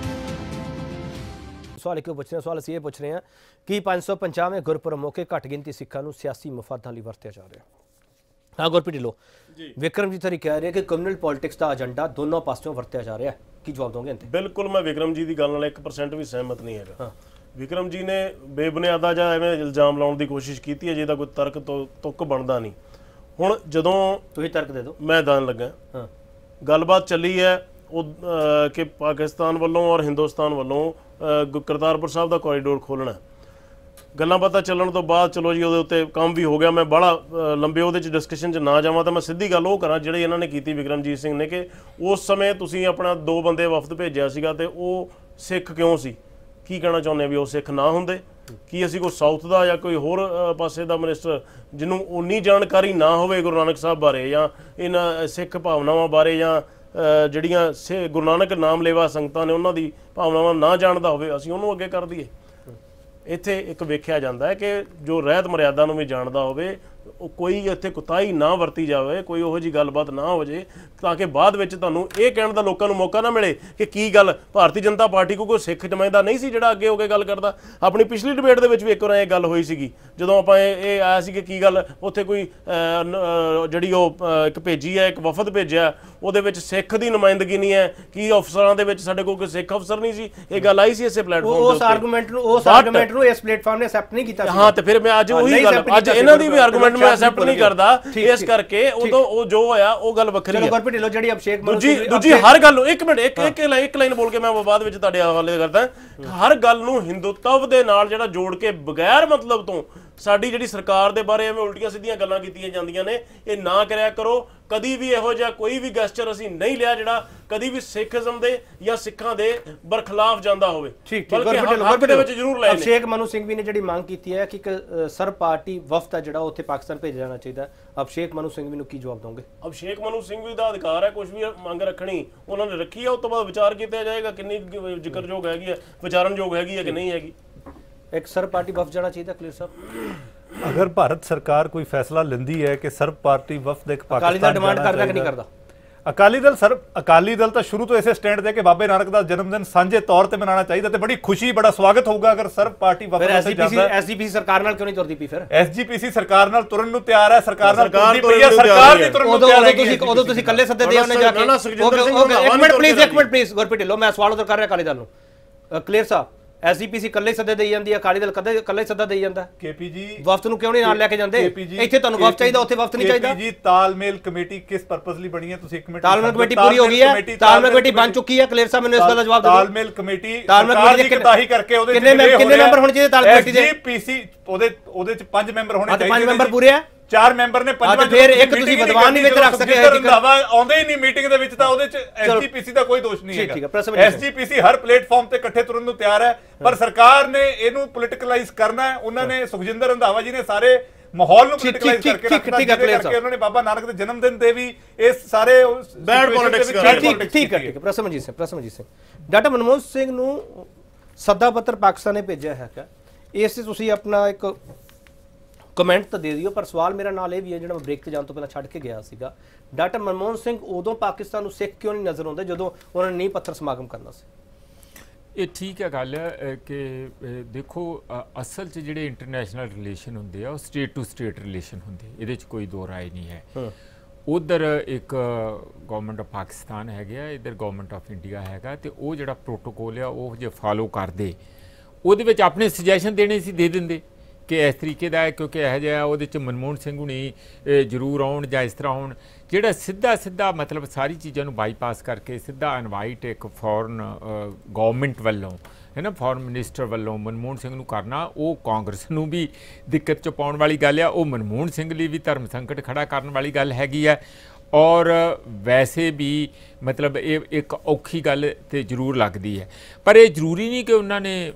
ਸਵਾਲ ਕਿਉਂ ਪੁੱਛ ਰਹੇ ਹਾਂ? ਸਵਾਲ ਅਸੀਂ ਇਹ ਪੁੱਛ ਰਹੇ ਹਾਂ ਕਿ ਪੰਜ ਸੌ ਪੰਜਾਹਵੇਂ ਗੁਰਪੁਰਬ ਮੌਕੇ ਘੱਟ ਗਿਣਤੀ ਸਿੱਖਾਂ ਨੂੰ ਸਿਆਸੀ ਮਫਾਦਾਂ ਲਈ ਵਰਤਿਆ ਜਾ ਰਿਹਾ। ਹਾਂ ਗੁਰਪ੍ਰੀਤ ਢਿੱਲੋਂ, ਵਿਕਰਮਜੀਤ ਹਰੀ ਕਹਿ ਰਹੇ ਕਿ ਕਮਿਊਨਲ ਪੋਲਿਟਿਕਸ ਦਾ ਏਜੰਡਾ ਦੋਨੋਂ ਪਾਸਿਓਂ ਵਰਤਿਆ ਜਾ ਰਿਹਾ, ਕੀ ਜਵਾਬ ਦੋਗੇ?
ਬਿਲਕੁਲ ਮੈਂ ਵਿਕਰਮ ਜੀ ਦੀ ਗੱਲ ਨਾਲ ਇੱਕ ਪਰਸੈਂਟ ਵੀ ਸਹਿਮਤ ਨਹੀਂ ਹੈਗਾ। ਵਿਕਰਮ ਜੀ ਨੇ ਬੇਬੁਨਿਆਦਾ ਜਾਂ ਐਵੇਂ ਇਲਜ਼ਾਮ ਲਾਉਣ ਦੀ ਕੋਸ਼ਿਸ਼ ਕੀਤੀ ਹੈ ਜਿਹਦਾ ਕੋਈ ਤਰਕ ਤੁੱਕ ਬਣਦਾ ਨਹੀਂ। ਹੁਣ ਜਦੋਂ
ਤੁਸੀਂ ਤਰਕ ਦੇ ਦਿਓ,
ਮੈਂ ਦਾਨ ਲੱਗਾ।
ਹਾਂ
ਗੱਲਬਾਤ ਚੱਲੀ ਹੈ ਉਹ ਕਿ ਪਾਕਿਸਤਾਨ ਵੱਲੋਂ ਔਰ ਹਿੰਦੁਸਤਾਨ ਵੱਲੋਂ ਕਰਤਾਰਪੁਰ ਸਾਹਿਬ ਦਾ ਕੋਰੀਡੋਰ ਖੋਲ੍ਹਣਾ। ਗੱਲਾਂ ਬਾਤਾਂ ਚੱਲਣ ਤੋਂ ਬਾਅਦ ਚਲੋ ਜੀ ਉਹਦੇ ਉੱਤੇ ਕੰਮ ਵੀ ਹੋ ਗਿਆ। ਮੈਂ ਬੜਾ ਲੰਬੇ ਉਹਦੇ 'ਚ ਡਿਸਕਸ਼ਨ 'ਚ ਨਾ ਜਾਵਾਂ ਤਾਂ ਮੈਂ ਸਿੱਧੀ ਗੱਲ ਉਹ ਕਰਾਂ ਜਿਹੜੀ ਇਹਨਾਂ ਨੇ ਕੀਤੀ ਵਿਕਰਮਜੀਤ ਸਿੰਘ ਨੇ ਕਿ ਉਸ ਸਮੇਂ ਤੁਸੀਂ ਆਪਣਾ ਦੋ ਬੰਦੇ ਵਫਦ ਭੇਜਿਆ ਸੀਗਾ ਤੇ ਉਹ ਸਿੱਖ ਕਿਉਂ ਸੀ? ਕੀ ਕਹਿਣਾ ਚਾਹੁੰਦੇ ਆ ਵੀ ਉਹ ਸਿੱਖ ਨਾ ਹੁੰਦੇ? ਕੀ ਅਸੀਂ ਕੋਈ ਸਾਊਥ ਦਾ ਜਾਂ ਕੋਈ ਹੋਰ ਪਾਸੇ ਦਾ ਮਿਨਿਸਟਰ ਜਿਹਨੂੰ ਉਨੀ ਜਾਣਕਾਰੀ ਨਾ ਹੋਵੇ ਗੁਰੂ ਨਾਨਕ ਸਾਹਿਬ ਬਾਰੇ ਜਾਂ ਇਹਨਾਂ ਸਿੱਖ ਭਾਵਨਾਵਾਂ ਬਾਰੇ ਜਾਂ ਜਿਹੜੀਆਂ ਸੇ ਗੁਰੂ ਨਾਨਕ ਨਾਮ ਲੇਵਾ ਸੰਗਤਾਂ ਨੇ ਉਹਨਾਂ ਦੀ ਭਾਵਨਾਵਾਂ ਨਾ ਜਾਣਦਾ ਹੋਵੇ, ਅਸੀਂ ਉਹਨੂੰ ਅੱਗੇ ਕਰ ਦਈਏ? ਇੱਥੇ ਇੱਕ ਵੇਖਿਆ ਜਾਂਦਾ ਹੈ ਕਿ ਜੋ ਰਹਿਤ ਮਰਿਆਦਾ ਨੂੰ ਵੀ ਜਾਣਦਾ ਹੋਵੇ ਉਹ ਕੋਈ ਇੱਥੇ ਕੁਤਾਹੀ ਨਾ ਵਰਤੀ ਜਾਵੇ, ਕੋਈ ਉਹੋ ਜਿਹੀ ਗੱਲਬਾਤ ਨਾ ਹੋ ਜੇ ਤਾਂ ਕਿ ਬਾਅਦ ਵਿੱਚ ਤੁਹਾਨੂੰ ਇਹ ਕਹਿਣ ਦਾ ਲੋਕਾਂ ਨੂੰ ਮੌਕਾ ਨਾ ਮਿਲੇ ਕਿ ਕੀ ਗੱਲ ਭਾਰਤੀ ਜਨਤਾ ਪਾਰਟੀ ਕੋਲ ਕੋਈ ਸਿੱਖ ਨੁਮਾਇੰਦਾ ਨਹੀਂ ਸੀ ਜਿਹੜਾ ਅੱਗੇ ਹੋ ਕੇ ਗੱਲ ਕਰਦਾ। ਆਪਣੀ ਪਿਛਲੀ ਡਿਬੇਟ ਦੇ ਵਿੱਚ ਵੀ ਇੱਕ ਵਾਰ ਇਹ ਗੱਲ ਹੋਈ ਸੀਗੀ ਜਦੋਂ ਆਪਾਂ ਇਹ ਇਹ ਆਇਆ ਸੀ ਕਿ ਕੀ ਗੱਲ ਉੱਥੇ ਕੋਈ ਜਿਹੜੀ ਉਹ ਇੱਕ ਭੇਜੀ ਹੈ, ਇੱਕ ਵਫਦ ਭੇਜਿਆ, ਉਹਦੇ ਵਿੱਚ ਸਿੱਖ ਦੀ ਨੁਮਾਇੰਦਗੀ ਨਹੀਂ ਹੈ, ਕੀ ਅਫਸਰਾਂ ਦੇ ਵਿੱਚ ਸਾਡੇ ਕੋਲ ਕੋਈ ਸਿੱਖ ਅਫਸਰ ਨਹੀਂ ਸੀ? ਇਹ ਗੱਲ ਆਈ ਸੀ ਇਸੇ ਪਲੇਟਫਾਰਮ ਤੇ।
ਉਸ ਆਰਗੂਮੈਂਟ ਨੂੰ ਉਸ ਆਰਗੂਮੈਂਟ ਨੂੰ ਇਸ ਪਲੇਟਫਾਰਮ ਨੇ ਐਕਸੈਪਟ ਨਹੀਂ ਕੀਤਾ।
ਹਾਂ ਤੇ ਫਿਰ ਮੈਂ ਅੱਜ ਉਹੀ ਗੱਲ ਅੱਜ ਇਹਨਾਂ ਦੀ ਵੀ ਆਰਗੂਮੈਂਟ ਮੈਂ ਐਕਸੈਪਟ ਨਹੀਂ ਕਰਦਾ, ਇਸ ਕਰਕੇ ਉਦੋਂ ਉਹ ਜੋ ਹੋਇਆ ਉਹ ਗੱਲ ਵੱਖਰੀ ਹੈ।
ਗੁਰਪ੍ਰੀਤ ਢਿੱਲੋਂ ਜਿਹੜੀ ਅਭਿਸ਼ੇਕ
ਦੂਜੀ ਦੂਜੀ ਹਰ ਗੱਲ ਨੂੰ ਇੱਕ ਮਿੰਟ ਇੱਕ ਇੱਕ ਇੱਕ ਲਾਈਨ ਬੋਲ ਕੇ ਮੈਂ ਬਾਅਦ ਵਿੱਚ ਤੁਹਾਡੇ ਹਵਾਲੇ ਕਰਦਾ। ਹਰ ਗੱਲ ਨੂੰ ਹਿੰਦੂਤਵ ਦੇ ਨਾਲ ਜਿਹੜਾ ਜੋੜ ਕੇ ਬਗੈਰ ਮਤਲਬ ਤੋਂ ਸਾਡੀ ਜਿਹੜੀ ਸਰਕਾਰ ਦੇ ਬਾਰੇ ਐਵੇਂ ਉਲਟੀਆਂ ਸਿੱਧੀਆਂ ਗੱਲਾਂ ਕੀਤੀਆਂ ਜਾਂਦੀਆਂ ਨੇ, ਇਹ ਨਾ ਕਰਿਆ ਕਰੋ। ਕਦੀ ਵੀ ਇਹੋ ਜਿਹਾ ਕੋਈ ਵੀ ਗੈਸਚਰ ਅਸੀਂ ਨਹੀਂ ਲਿਆ ਜਿਹੜਾ ਕਦੀ ਵੀ ਸਿੱਖੀਜ਼ਮ ਦੇ ਜਾਂ ਸਿੱਖਾਂ ਦੇ ਬਰਖਲਾਫ ਜਾਂਦਾ ਹੋਵੇ। ਬਲਕਿ ਹੱਕ ਦੇ ਵਿੱਚ ਜ਼ਰੂਰ ਲਏ ਨੇ।
ਅਭਿਸ਼ੇਕ ਮਨੂ ਸਿੰਘ ਵੀ ਨੇ ਜਿਹੜੀ ਮੰਗ ਕੀਤੀ ਹੈ ਕਿ ਇੱਕ ਸਰਬ ਪਾਰਟੀ ਵਫਦ ਹੈ ਜਿਹੜਾ ਉੱਥੇ ਪਾਕਿਸਤਾਨ ਭੇਜਿਆ ਜਾਣਾ ਚਾਹੀਦਾ, ਅਭਿਸ਼ੇਕ ਮਨੂ ਸਿੰਘ ਵੀ ਨੂੰ ਕੀ ਜਵਾਬ ਦੋਗੇ?
ਅਭਿਸ਼ੇਕ ਮਨੂ ਸਿੰਘ ਵੀ ਦਾ ਅਧਿਕਾਰ ਹੈ ਕੁਝ ਵੀ ਮੰਗ ਰੱਖਣੀ, ਉਹਨਾਂ ਨੇ ਰੱਖੀ ਹੈ, ਉਸ ਤੋਂ ਬਾਅਦ ਵਿਚਾਰ ਕੀਤਾ ਜਾਏਗਾ ਕਿੰਨੀ ਜ਼ਿਕਰਯੋਗ ਹੈਗੀ ਹੈ, ਵਿਚਾਰਨਯੋਗ ਹੈਗੀ ਹੈ ਕਿ ਨਹੀਂ ਹੈਗੀ।
ਇੱਕ ਸਰਬ ਪਾਰਟੀ ਵਫਦ ਜਾਣਾ ਚਾਹੀਦਾ ਕਲੀਅਰ ਸਾਹਿਬ?
ਅਗਰ ਭਾਰਤ ਸਰਕਾਰ ਕੋਈ ਫੈਸਲਾ ਲੈਂਦੀ ਹੈ ਕਿ ਸਰਬ ਪਾਰਟੀ ਵਫਦ ਇੱਕ ਪਾਕਿਸਤਾਨ
ਅਕਾਲੀ ਦਲ ਡਿਮਾਂਡ ਕਰਦਾ ਕਿ ਨਹੀਂ ਕਰਦਾ?
ਅਕਾਲੀ ਦਲ ਸਰ ਅਕਾਲੀ ਦਲ ਤਾਂ ਸ਼ੁਰੂ ਤੋਂ ਇਸੇ ਸਟੈਂਡ ਤੇ ਕਿ ਬਾਬੇ ਨਾਨਕ ਦਾ ਜਨਮ ਦਿਨ ਸਾਂਝੇ ਤੌਰ ਤੇ ਮਨਾਉਣਾ ਚਾਹੀਦਾ ਤੇ ਬੜੀ ਖੁਸ਼ੀ ਬੜਾ ਸਵਾਗਤ ਹੋਊਗਾ ਅਗਰ ਸਰਬ ਪਾਰਟੀ ਵਫਦ ਉੱਥੇ ਜਾਂਦਾ।
ਐਸਜੀਪੀਸੀ ਸਰਕਾਰ ਨਾਲ ਕਿਉਂ ਨਹੀਂ ਤੁਰਦੀ ਪਈ? ਫਿਰ
ਐਸਜੀਪੀਸੀ ਸਰਕਾਰ ਨਾਲ ਤੁਰਨ ਨੂੰ ਤਿਆਰ ਹੈ, ਸਰਕਾਰ ਨਾਲ ਤੁਰਦੀ ਪਈ ਹੈ, ਸਰਕਾਰ ਨਹੀਂ ਤੁਰਨ ਨੂੰ ਤਿਆਰ ਹੈ।
ਤੁਸੀਂ ਉਦੋਂ ਤੁਸੀਂ ਇਕੱਲੇ ਸੱਦੇ ਦੇ ਉਹਨੇ ਜਾ ਕੇ ਇੱਕ ਮਿੰਟ ਪਲੀਜ਼ ਇੱਕ ਮਿੰਟ ਪਲੀਜ਼ ਗੁਰਪ੍ਰੀਤ ਢਿੱਲੋਂ ਮੈਂ ਸਵਾਲ ਉਧਰ ਕਰ ਰਿਹਾ ਅਕਾਲੀ ਦਲ ਨੂੰ। ਕਲੀਅਰ ਸਾਹਿਬ, ਐਸਜੀਪੀਸੀ ਇਕੱਲੇ ਸੱਦੇ ਦੇਈ ਜਾਂਦੀ ਹੈ, ਅਕਾਲੀ ਦਲ ਕਦੇ ਇਕੱਲੇ ਸੱਦਾ ਦੇਈ ਜਾਂਦਾ।
ਕੇਪੀਜੀ
ਵਫਦ ਨੂੰ ਕਿਉਂ ਨਹੀਂ ਨਾਲ ਲੈ ਕੇ ਜਾਂਦੇ? ਇੱਥੇ ਤੁਹਾਨੂੰ ਵਫਦ ਚਾਹੀਦਾ, ਉੱਥੇ ਵਫਦ ਨਹੀਂ ਚਾਹੀਦਾ।
ਕੇਪੀਜੀ ਤਾਲਮੇਲ ਕਮੇਟੀ ਕਿਸ ਪਰਪਸ ਲਈ ਬਣੀ ਹੈ? ਤੁਸੀਂ ਇੱਕ ਮਿੰਟ।
ਤਾਲਮੇਲ ਕਮੇਟੀ ਪੂਰੀ ਹੋ ਗਈ ਹੈ, ਤਾਲਮੇਲ ਕਮੇਟੀ ਬਣ ਚੁੱਕੀ ਹੈ। ਕਲੀਅਰ ਸਾਹਿਬ ਮੈਨੂੰ ਇਸ ਗੱਲ ਦਾ ਜਵਾਬ ਦਿਓ।
ਤਾਲਮੇਲ ਕਮੇਟੀ ਸਰਕਾਰ ਦੀ ਕਿਤਾਹੀ ਕਰਕੇ ਉਹਦੇ
ਕਿੰਨੇ ਕਿੰਨੇ ਮੈਂਬਰ ਹੋਣੇ ਚਾਹੀਦੇ ਤਾਲਮੇਲ ਕਮੇਟੀ ਦੇ?
ਐਸਜੀਪੀਸੀ ਉਹਦੇ ਉਹਦੇ ਚ ਪੰਜ ਮੈਂਬਰ ਹੋਣੇ ਚਾਹੀਦੇ।
ਪੰਜ ਮੈਂਬਰ ਪੂਰੇ ਆ?
ਚਾਰ ਮੈਂਬਰ ਨੇ ਪੰਜਵਾਂ
ਫਿਰ ਇੱਕ ਤੁਸੀਂ ਵਿਦਵਾਨ ਨਹੀਂ ਵਿੱਚ ਰੱਖ ਸਕੇ।
ਰੰਧਾਵਾ ਆਉਂਦੇ ਹੀ ਨਹੀਂ ਮੀਟਿੰਗ ਦੇ ਵਿੱਚ ਤਾਂ ਉਹਦੇ ਚ ਐਸਜੀਪੀਸੀ ਦਾ ਕੋਈ ਦੋਸ਼ ਨਹੀਂ ਹੈਗਾ। ਐਸਜੀਪੀਸੀ ਹਰ ਪਲੇਟਫਾਰਮ ਤੇ ਇਕੱਠੇ ਤੁਰਨ ਨੂੰ ਤਿਆਰ ਹੈ, ਪਰ ਸਰਕਾਰ ਨੇ ਇਹਨੂੰ ਪੋਲਿਟੀਕਲਾਈਜ਼ ਕਰਨਾ ਹੈ। ਉਹਨਾਂ ਨੇ ਸੁਖਜਿੰਦਰ ਰੰਧਾਵਾ ਜੀ ਨੇ ਸਾਰੇ ਮਾਹੌਲ ਨੂੰ ਪੋਲਿਟੀਕਲਾਈਜ਼ ਕਰਕੇ ਰੱਖਣਾ, ਜਿਹਦੇ ਕਰਕੇ ਉਹਨਾਂ ਨੇ ਬਾਬਾ ਨਾਨਕ ਦੇ ਜਨਮ ਦਿਨ ਦੇ ਵੀ ਇਸ ਸਾਰੇ
ਬੈਡ ਪੋਲਿਟਿਕਸ ਕਰ ਰਹੇ।
ਠੀਕ ਠੀਕ ਹੈ ਠੀਕ ਹੈ। ਪ੍ਰਸਮਜੀਤ ਸਿੰਘ ਪ੍ਰਸਮਜੀਤ ਸਿੰਘ ਡਾਕਟਰ ਮਨਮੋਹਨ ਸਿੰਘ ਨੂੰ ਸੱਦਾ ਪੱਤਰ ਪਾਕਿਸਤਾਨ ਨੇ ਭੇਜਿਆ ਹੈਗਾ, ਇਸ 'ਤੇ ਤੁਸੀਂ ਆਪਣਾ ਇੱਕ ਕਮੈਂਟ ਤਾਂ ਦੇ ਦਿਓ, ਪਰ ਸਵਾਲ ਮੇਰਾ ਨਾਲ ਇਹ ਵੀ ਹੈ ਜਿਹੜਾ ਮੈਂ ਬ੍ਰੇਕ ਤੇ ਜਾਣ ਤੋਂ ਪਹਿਲਾਂ ਛੱਡ ਕੇ ਗਿਆ ਸੀਗਾ, ਡਾਕਟਰ ਮਨਮੋਹਨ ਸਿੰਘ ਉਦੋਂ ਪਾਕਿਸਤਾਨ ਨੂੰ ਸਿੱਖ ਕਿਉਂ ਨਹੀਂ ਨਜ਼ਰ ਆਉਂਦੇ ਜਦੋਂ ਉਹਨਾਂ ਨੇ ਨੀਂਹ ਪੱਥਰ ਸਮਾਗਮ ਕਰਨਾ ਸੀ?
ਇਹ ਠੀਕ ਹੈ ਗੱਲ ਕਿ ਦੇਖੋ ਅਸਲ 'ਚ ਜਿਹੜੇ ਇੰਟਰਨੈਸ਼ਨਲ ਰਿਲੇਸ਼ਨ ਹੁੰਦੇ ਆ ਉਹ ਸਟੇਟ ਟੂ ਸਟੇਟ ਰਿਲੇਸ਼ਨ ਹੁੰਦੇ, ਇਹਦੇ 'ਚ ਕੋਈ ਦੋ ਰਾਏ ਨਹੀਂ ਹੈ। ਉਧਰ ਇੱਕ ਗਵਰਨਮੈਂਟ ਆਫ ਪਾਕਿਸਤਾਨ ਹੈਗੇ ਆ, ਇੱਧਰ ਗਵਰਨਮੈਂਟ ਆਫ ਇੰਡੀਆ ਹੈਗਾ, ਤੇ ਉਹ ਜਿਹੜਾ ਪ੍ਰੋਟੋਕੋਲ ਆ ਉਹ ਜੇ ਫਾਲੋ ਕਰਦੇ ਉਹਦੇ ਵਿੱਚ ਆਪਣੇ ਸੁਜੈਸ਼ਨ ਦੇਣੇ ਸੀ ਦੇ ਦਿੰਦੇ ਕਿ ਇਸ ਤਰੀਕੇ ਦਾ ਹੈ, ਕਿਉਂਕਿ ਇਹੋ ਜਿਹਾ ਉਹਦੇ 'ਚ ਮਨਮੋਹਨ ਸਿੰਘ ਹੁਣੀ ਜ਼ਰੂਰ ਆਉਣ ਜਾਂ ਇਸ ਤਰ੍ਹਾਂ ਆਉਣ। ਜਿਹੜਾ ਸਿੱਧਾ ਸਿੱਧਾ ਮਤਲਬ ਸਾਰੀ ਚੀਜ਼ਾਂ ਨੂੰ ਬਾਈਪਾਸ ਕਰਕੇ ਸਿੱਧਾ ਇਨਵਾਈਟ ਇੱਕ ਫੋਰਨ ਗਵਰਨਮੈਂਟ ਵੱਲੋਂ ਹੈ ਨਾ, ਫੋਰਨ ਮਿਨਿਸਟਰ ਵੱਲੋਂ ਮਨਮੋਹਨ ਸਿੰਘ ਨੂੰ ਕਰਨਾ, ਉਹ ਕਾਂਗਰਸ ਨੂੰ ਵੀ ਦਿੱਕਤ 'ਚ ਪਾਉਣ ਵਾਲੀ ਗੱਲ ਆ, ਉਹ ਮਨਮੋਹਨ ਸਿੰਘ ਲਈ ਵੀ ਧਰਮ ਸੰਕਟ ਖੜਾ ਕਰਨ ਵਾਲੀ ਗੱਲ ਹੈਗੀ ਹੈ। ਔਰ ਵੈਸੇ ਵੀ ਮਤਲਬ ਇਹ ਇੱਕ ਔਖੀ ਗੱਲ ਤੇ ਜ਼ਰੂਰ ਲੱਗਦੀ ਹੈ, ਪਰ ਇਹ ਜ਼ਰੂਰੀ ਨਹੀਂ ਕਿ ਉਹਨਾਂ ਨੇ,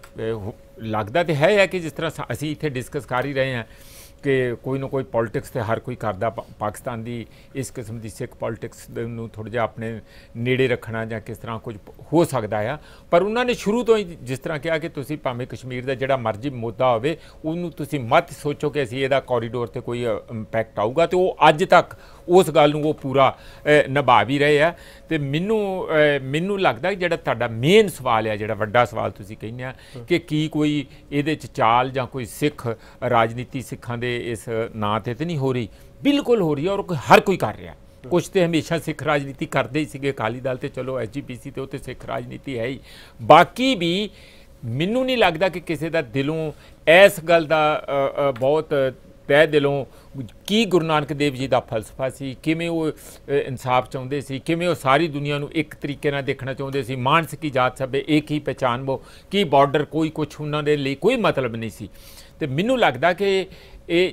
ਲੱਗਦਾ ਤਾਂ ਹੈ ਹੈ ਕਿ ਜਿਸ ਤਰ੍ਹਾਂ ਅਸੀਂ ਇੱਥੇ ਡਿਸਕਸ ਕਰ ਹੀ ਰਹੇ ਹਾਂ ਕਿ ਕੋਈ ਨਾ ਕੋਈ ਪੋਲੀਟਿਕਸ ਤੇ ਹਰ ਕੋਈ ਕਰਦਾ, ਪਾਕਿਸਤਾਨ ਦੀ ਇਸ ਕਿਸਮ ਦੀ ਸਿੱਖ ਪੋਲੀਟਿਕਸ ਨੂੰ ਥੋੜ੍ਹਾ ਜਿਹਾ ਆਪਣੇ ਨੇੜੇ ਰੱਖਣਾ ਜਾਂ ਕਿਸ ਤਰ੍ਹਾਂ ਕੁਝ ਹੋ ਸਕਦਾ ਆ, ਪਰ ਉਹਨਾਂ ਨੇ ਸ਼ੁਰੂ ਤੋਂ ਹੀ ਜਿਸ ਤਰ੍ਹਾਂ ਕਿਹਾ ਕਿ ਤੁਸੀਂ ਭਾਵੇਂ ਕਸ਼ਮੀਰ ਦਾ ਜਿਹੜਾ ਮਰਜ਼ੀ ਮੁੱਦਾ ਹੋਵੇ ਉਹਨੂੰ ਤੁਸੀਂ ਮਤ ਸੋਚੋ ਕਿ ਅਸੀਂ ਇਹਦਾ ਕੋਰੀਡੋਰ 'ਤੇ ਕੋਈ ਇੰਪੈਕਟ ਆਊਗਾ, ਅਤੇ ਉਹ ਅੱਜ ਤੱਕ ਉਸ ਗੱਲ ਨੂੰ ਉਹ ਪੂਰਾ ਨਿਭਾ ਵੀ ਰਹੇ ਆ। ਅਤੇ ਮੈਨੂੰ ਮੈਨੂੰ ਲੱਗਦਾ ਕਿ ਜਿਹੜਾ ਤੁਹਾਡਾ ਮੇਨ ਸਵਾਲ ਹੈ, ਜਿਹੜਾ ਵੱਡਾ ਸਵਾਲ ਤੁਸੀਂ ਕਹਿੰਦੇ ਆ ਕਿ ਕੀ ਕੋਈ ਇਹਦੇ 'ਚ ਚਾਲ ਜਾਂ ਕੋਈ ਸਿੱਖ ਰਾਜਨੀਤੀ ਸਿੱਖਾਂ ਦੇ ਇਸ ਨਾਂ 'ਤੇ ਤਾਂ ਨਹੀਂ ਹੋ ਰਹੀ? ਬਿਲਕੁਲ ਹੋ ਰਹੀ ਹੈ, ਔਰ ਹਰ ਕੋਈ ਕਰ ਰਿਹਾ। ਕੁਛ ਤੇ ਹਮੇਸ਼ਾ ਸਿੱਖ ਰਾਜਨੀਤੀ ਕਰਦੇ ਹੀ ਸੀਗੇ, ਅਕਾਲੀ ਦਲ ਤੇ ਚਲੋ ਐਸ ਜੀ ਪੀ ਸੀ ਤੇ ਉਹ ਤੇ ਸਿੱਖ ਰਾਜਨੀਤੀ ਹੈ ਹੀ, ਬਾਕੀ ਵੀ ਮੈਨੂੰ ਨਹੀਂ ਲੱਗਦਾ ਕਿ ਕਿਸੇ ਦਾ ਦਿਲੋਂ ਇਸ ਗੱਲ ਦਾ ਬਹੁਤ ਤਹਿ ਦਿਲੋਂ ਕੀ ਗੁਰੂ ਨਾਨਕ ਦੇਵ ਜੀ ਦਾ ਫਲਸਫਾ ਸੀ, ਕਿਵੇਂ ਉਹ ਇਨਸਾਫ ਚਾਹੁੰਦੇ ਸੀ, ਕਿਵੇਂ ਉਹ ਸਾਰੀ ਦੁਨੀਆ ਨੂੰ ਇੱਕ ਤਰੀਕੇ ਨਾਲ ਦੇਖਣਾ ਚਾਹੁੰਦੇ ਸੀ, ਮਾਨਸ ਕੀ ਜਾਤ ਸਭੇ ਇੱਕ ਹੀ ਪਹਿਚਾਨ ਵੋ, ਕੀ ਬਾਰਡਰ ਕੋਈ ਕੁਛ ਉਹਨਾਂ ਦੇ ਲਈ ਕੋਈ ਮਤਲਬ ਨਹੀਂ ਸੀ। ਅਤੇ ਮੈਨੂੰ ਲੱਗਦਾ ਕਿ ਇਹ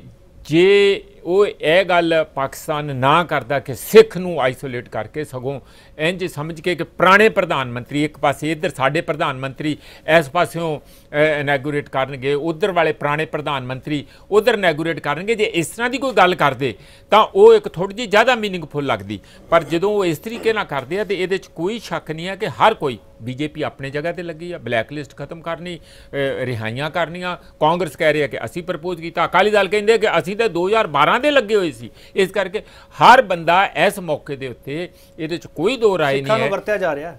ਜੇ ਉਹ ਇਹ ਗੱਲ ਪਾਕਿਸਤਾਨ ਨਾ ਕਰਦਾ ਕਿ ਸਿੱਖ ਨੂੰ ਆਈਸੋਲੇਟ ਕਰਕੇ, ਸਗੋਂ ਇੰਝ ਸਮਝ ਕੇ ਕਿ ਪੁਰਾਣੇ ਪ੍ਰਧਾਨ ਮੰਤਰੀ ਇੱਕ ਪਾਸੇ, ਇੱਧਰ ਸਾਡੇ ਪ੍ਰਧਾਨ ਮੰਤਰੀ ਇਸ ਪਾਸਿਓਂ ਇਨੈਗੂਰੇਟ ਕਰਨਗੇ, ਉੱਧਰ ਵਾਲੇ ਪੁਰਾਣੇ ਪ੍ਰਧਾਨ ਮੰਤਰੀ ਉੱਧਰ ਇਨੈਗੂਰੇਟ ਕਰਨਗੇ, ਜੇ ਇਸ ਤਰ੍ਹਾਂ ਦੀ ਕੋਈ ਗੱਲ ਕਰਦੇ ਤਾਂ ਉਹ ਇੱਕ ਥੋੜ੍ਹੀ ਜਿਹੀ ਜ਼ਿਆਦਾ ਮੀਨਿੰਗਫੁਲ ਲੱਗਦੀ। ਪਰ ਜਦੋਂ ਉਹ ਇਸ ਤਰੀਕੇ ਨਾਲ ਕਰਦੇ ਆ ਤਾਂ ਇਹਦੇ 'ਚ ਕੋਈ ਸ਼ੱਕ ਨਹੀਂ ਹੈ ਕਿ ਹਰ ਕੋਈ, ਬੀਜੇਪੀ ਆਪਣੀ ਜਗ੍ਹਾ 'ਤੇ ਲੱਗੀ ਆ, ਬਲੈਕ ਲਿਸਟ ਖਤਮ ਕਰਨੀ, ਰਿਹਾਈਆਂ ਕਰਨੀਆਂ, ਕਾਂਗਰਸ ਕਹਿ ਰਿਹਾ ਕਿ ਅਸੀਂ ਪ੍ਰਪੋਜ਼ ਕੀਤਾ, ਅਕਾਲੀ ਦਲ ਕਹਿੰਦੇ ਕਿ ਅਸੀਂ ਤਾਂ ਦੋ ਹਜ਼ਾਰ ਬਾਰਾਂ ਦੇ ਲੱਗੇ ਹੋਏ ਸੀ। ਇਸ ਕਰਕੇ ਹਰ ਬੰਦਾ ਇਸ ਮੌਕੇ ਦੇ ਉੱਤੇ, ਇਹਦੇ 'ਚ ਕੋਈ ਦੋ ਰਾਏ ਨਹੀਂ ਹੈ,
ਵਰਤਿਆ ਜਾ ਰਿਹਾ।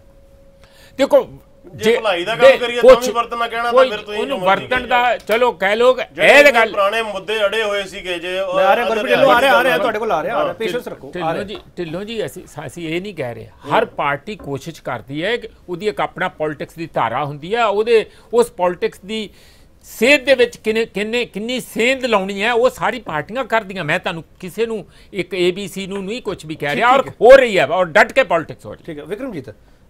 ਦੇਖੋ
ਜੇ ਭਲਾਈ ਦਾ ਕੰਮ ਕਰੀਏ ਤਾਂ ਵੀ ਵਰਤਣਾ ਕਹਿਣਾ ਤਾਂ ਫਿਰ ਤੁਸੀਂ
ਉਹਨੂੰ ਵਰਤਣ ਦਾ ਚਲੋ ਕਹਿ ਲੋਗ, ਇਹ ਗੱਲ
ਪੁਰਾਣੇ ਮੁੱਦੇ ਅੜੇ ਹੋਏ ਸੀਗੇ, ਜੇ
ਮੈਂ ਆ ਰਿਹਾ ਗੁਰਪ੍ਰੀਤ ਢਿੱਲੋਂ ਆ ਰਿਹਾ ਆ ਰਿਹਾ ਤੁਹਾਡੇ ਕੋਲ ਆ ਰਿਹਾ ਆ ਰਿਹਾ ਪੇਸ਼ੈਂਸ ਰੱਖੋ।
ਢਿੱਲੋਂ ਜੀ ਢਿੱਲੋਂ ਜੀ ਅਸੀਂ ਅਸੀਂ ਇਹ ਨਹੀਂ ਕਹਿ ਰਹੇ, ਹਰ ਪਾਰਟੀ ਕੋਸ਼ਿਸ਼ ਕਰਦੀ ਹੈ ਕਿ ਉਹਦੀ ਇੱਕ ਆਪਣਾ ਪੋਲਿਟਿਕਸ ਦੀ ਧਾਰਾ ਹੁੰਦੀ ਹੈ, ਉਹਦੇ ਉਸ ਪੋਲਿਟਿਕਸ ਦੀ ਸੇਧ ਦੇ ਵਿੱਚ ਕਿੰਨੇ ਕਿੰਨੇ ਕਿੰਨੀ ਸੇਧ ਲਾਉਣੀ ਹੈ ਉਹ ਸਾਰੀ ਪਾਰਟੀਆਂ ਕਰਦੀਆਂ। ਮੈਂ ਤੁਹਾਨੂੰ ਕਿਸੇ ਨੂੰ ਇੱਕ ਏ ਬੀ ਸੀ ਨੂੰ ਨਹੀਂ ਕੁਝ ਵੀ ਕਹਿ ਰਿਹਾ, ਔਰ ਹੋ ਰਹੀ ਹੈ ਔਰ ਡਟ ਕੇ ਪੋਲਿਟਿਕਸ ਹੋ ਰਹੀ।
ਠੀਕ ਹੈ ਵਿਕਰਮਜੀਤ,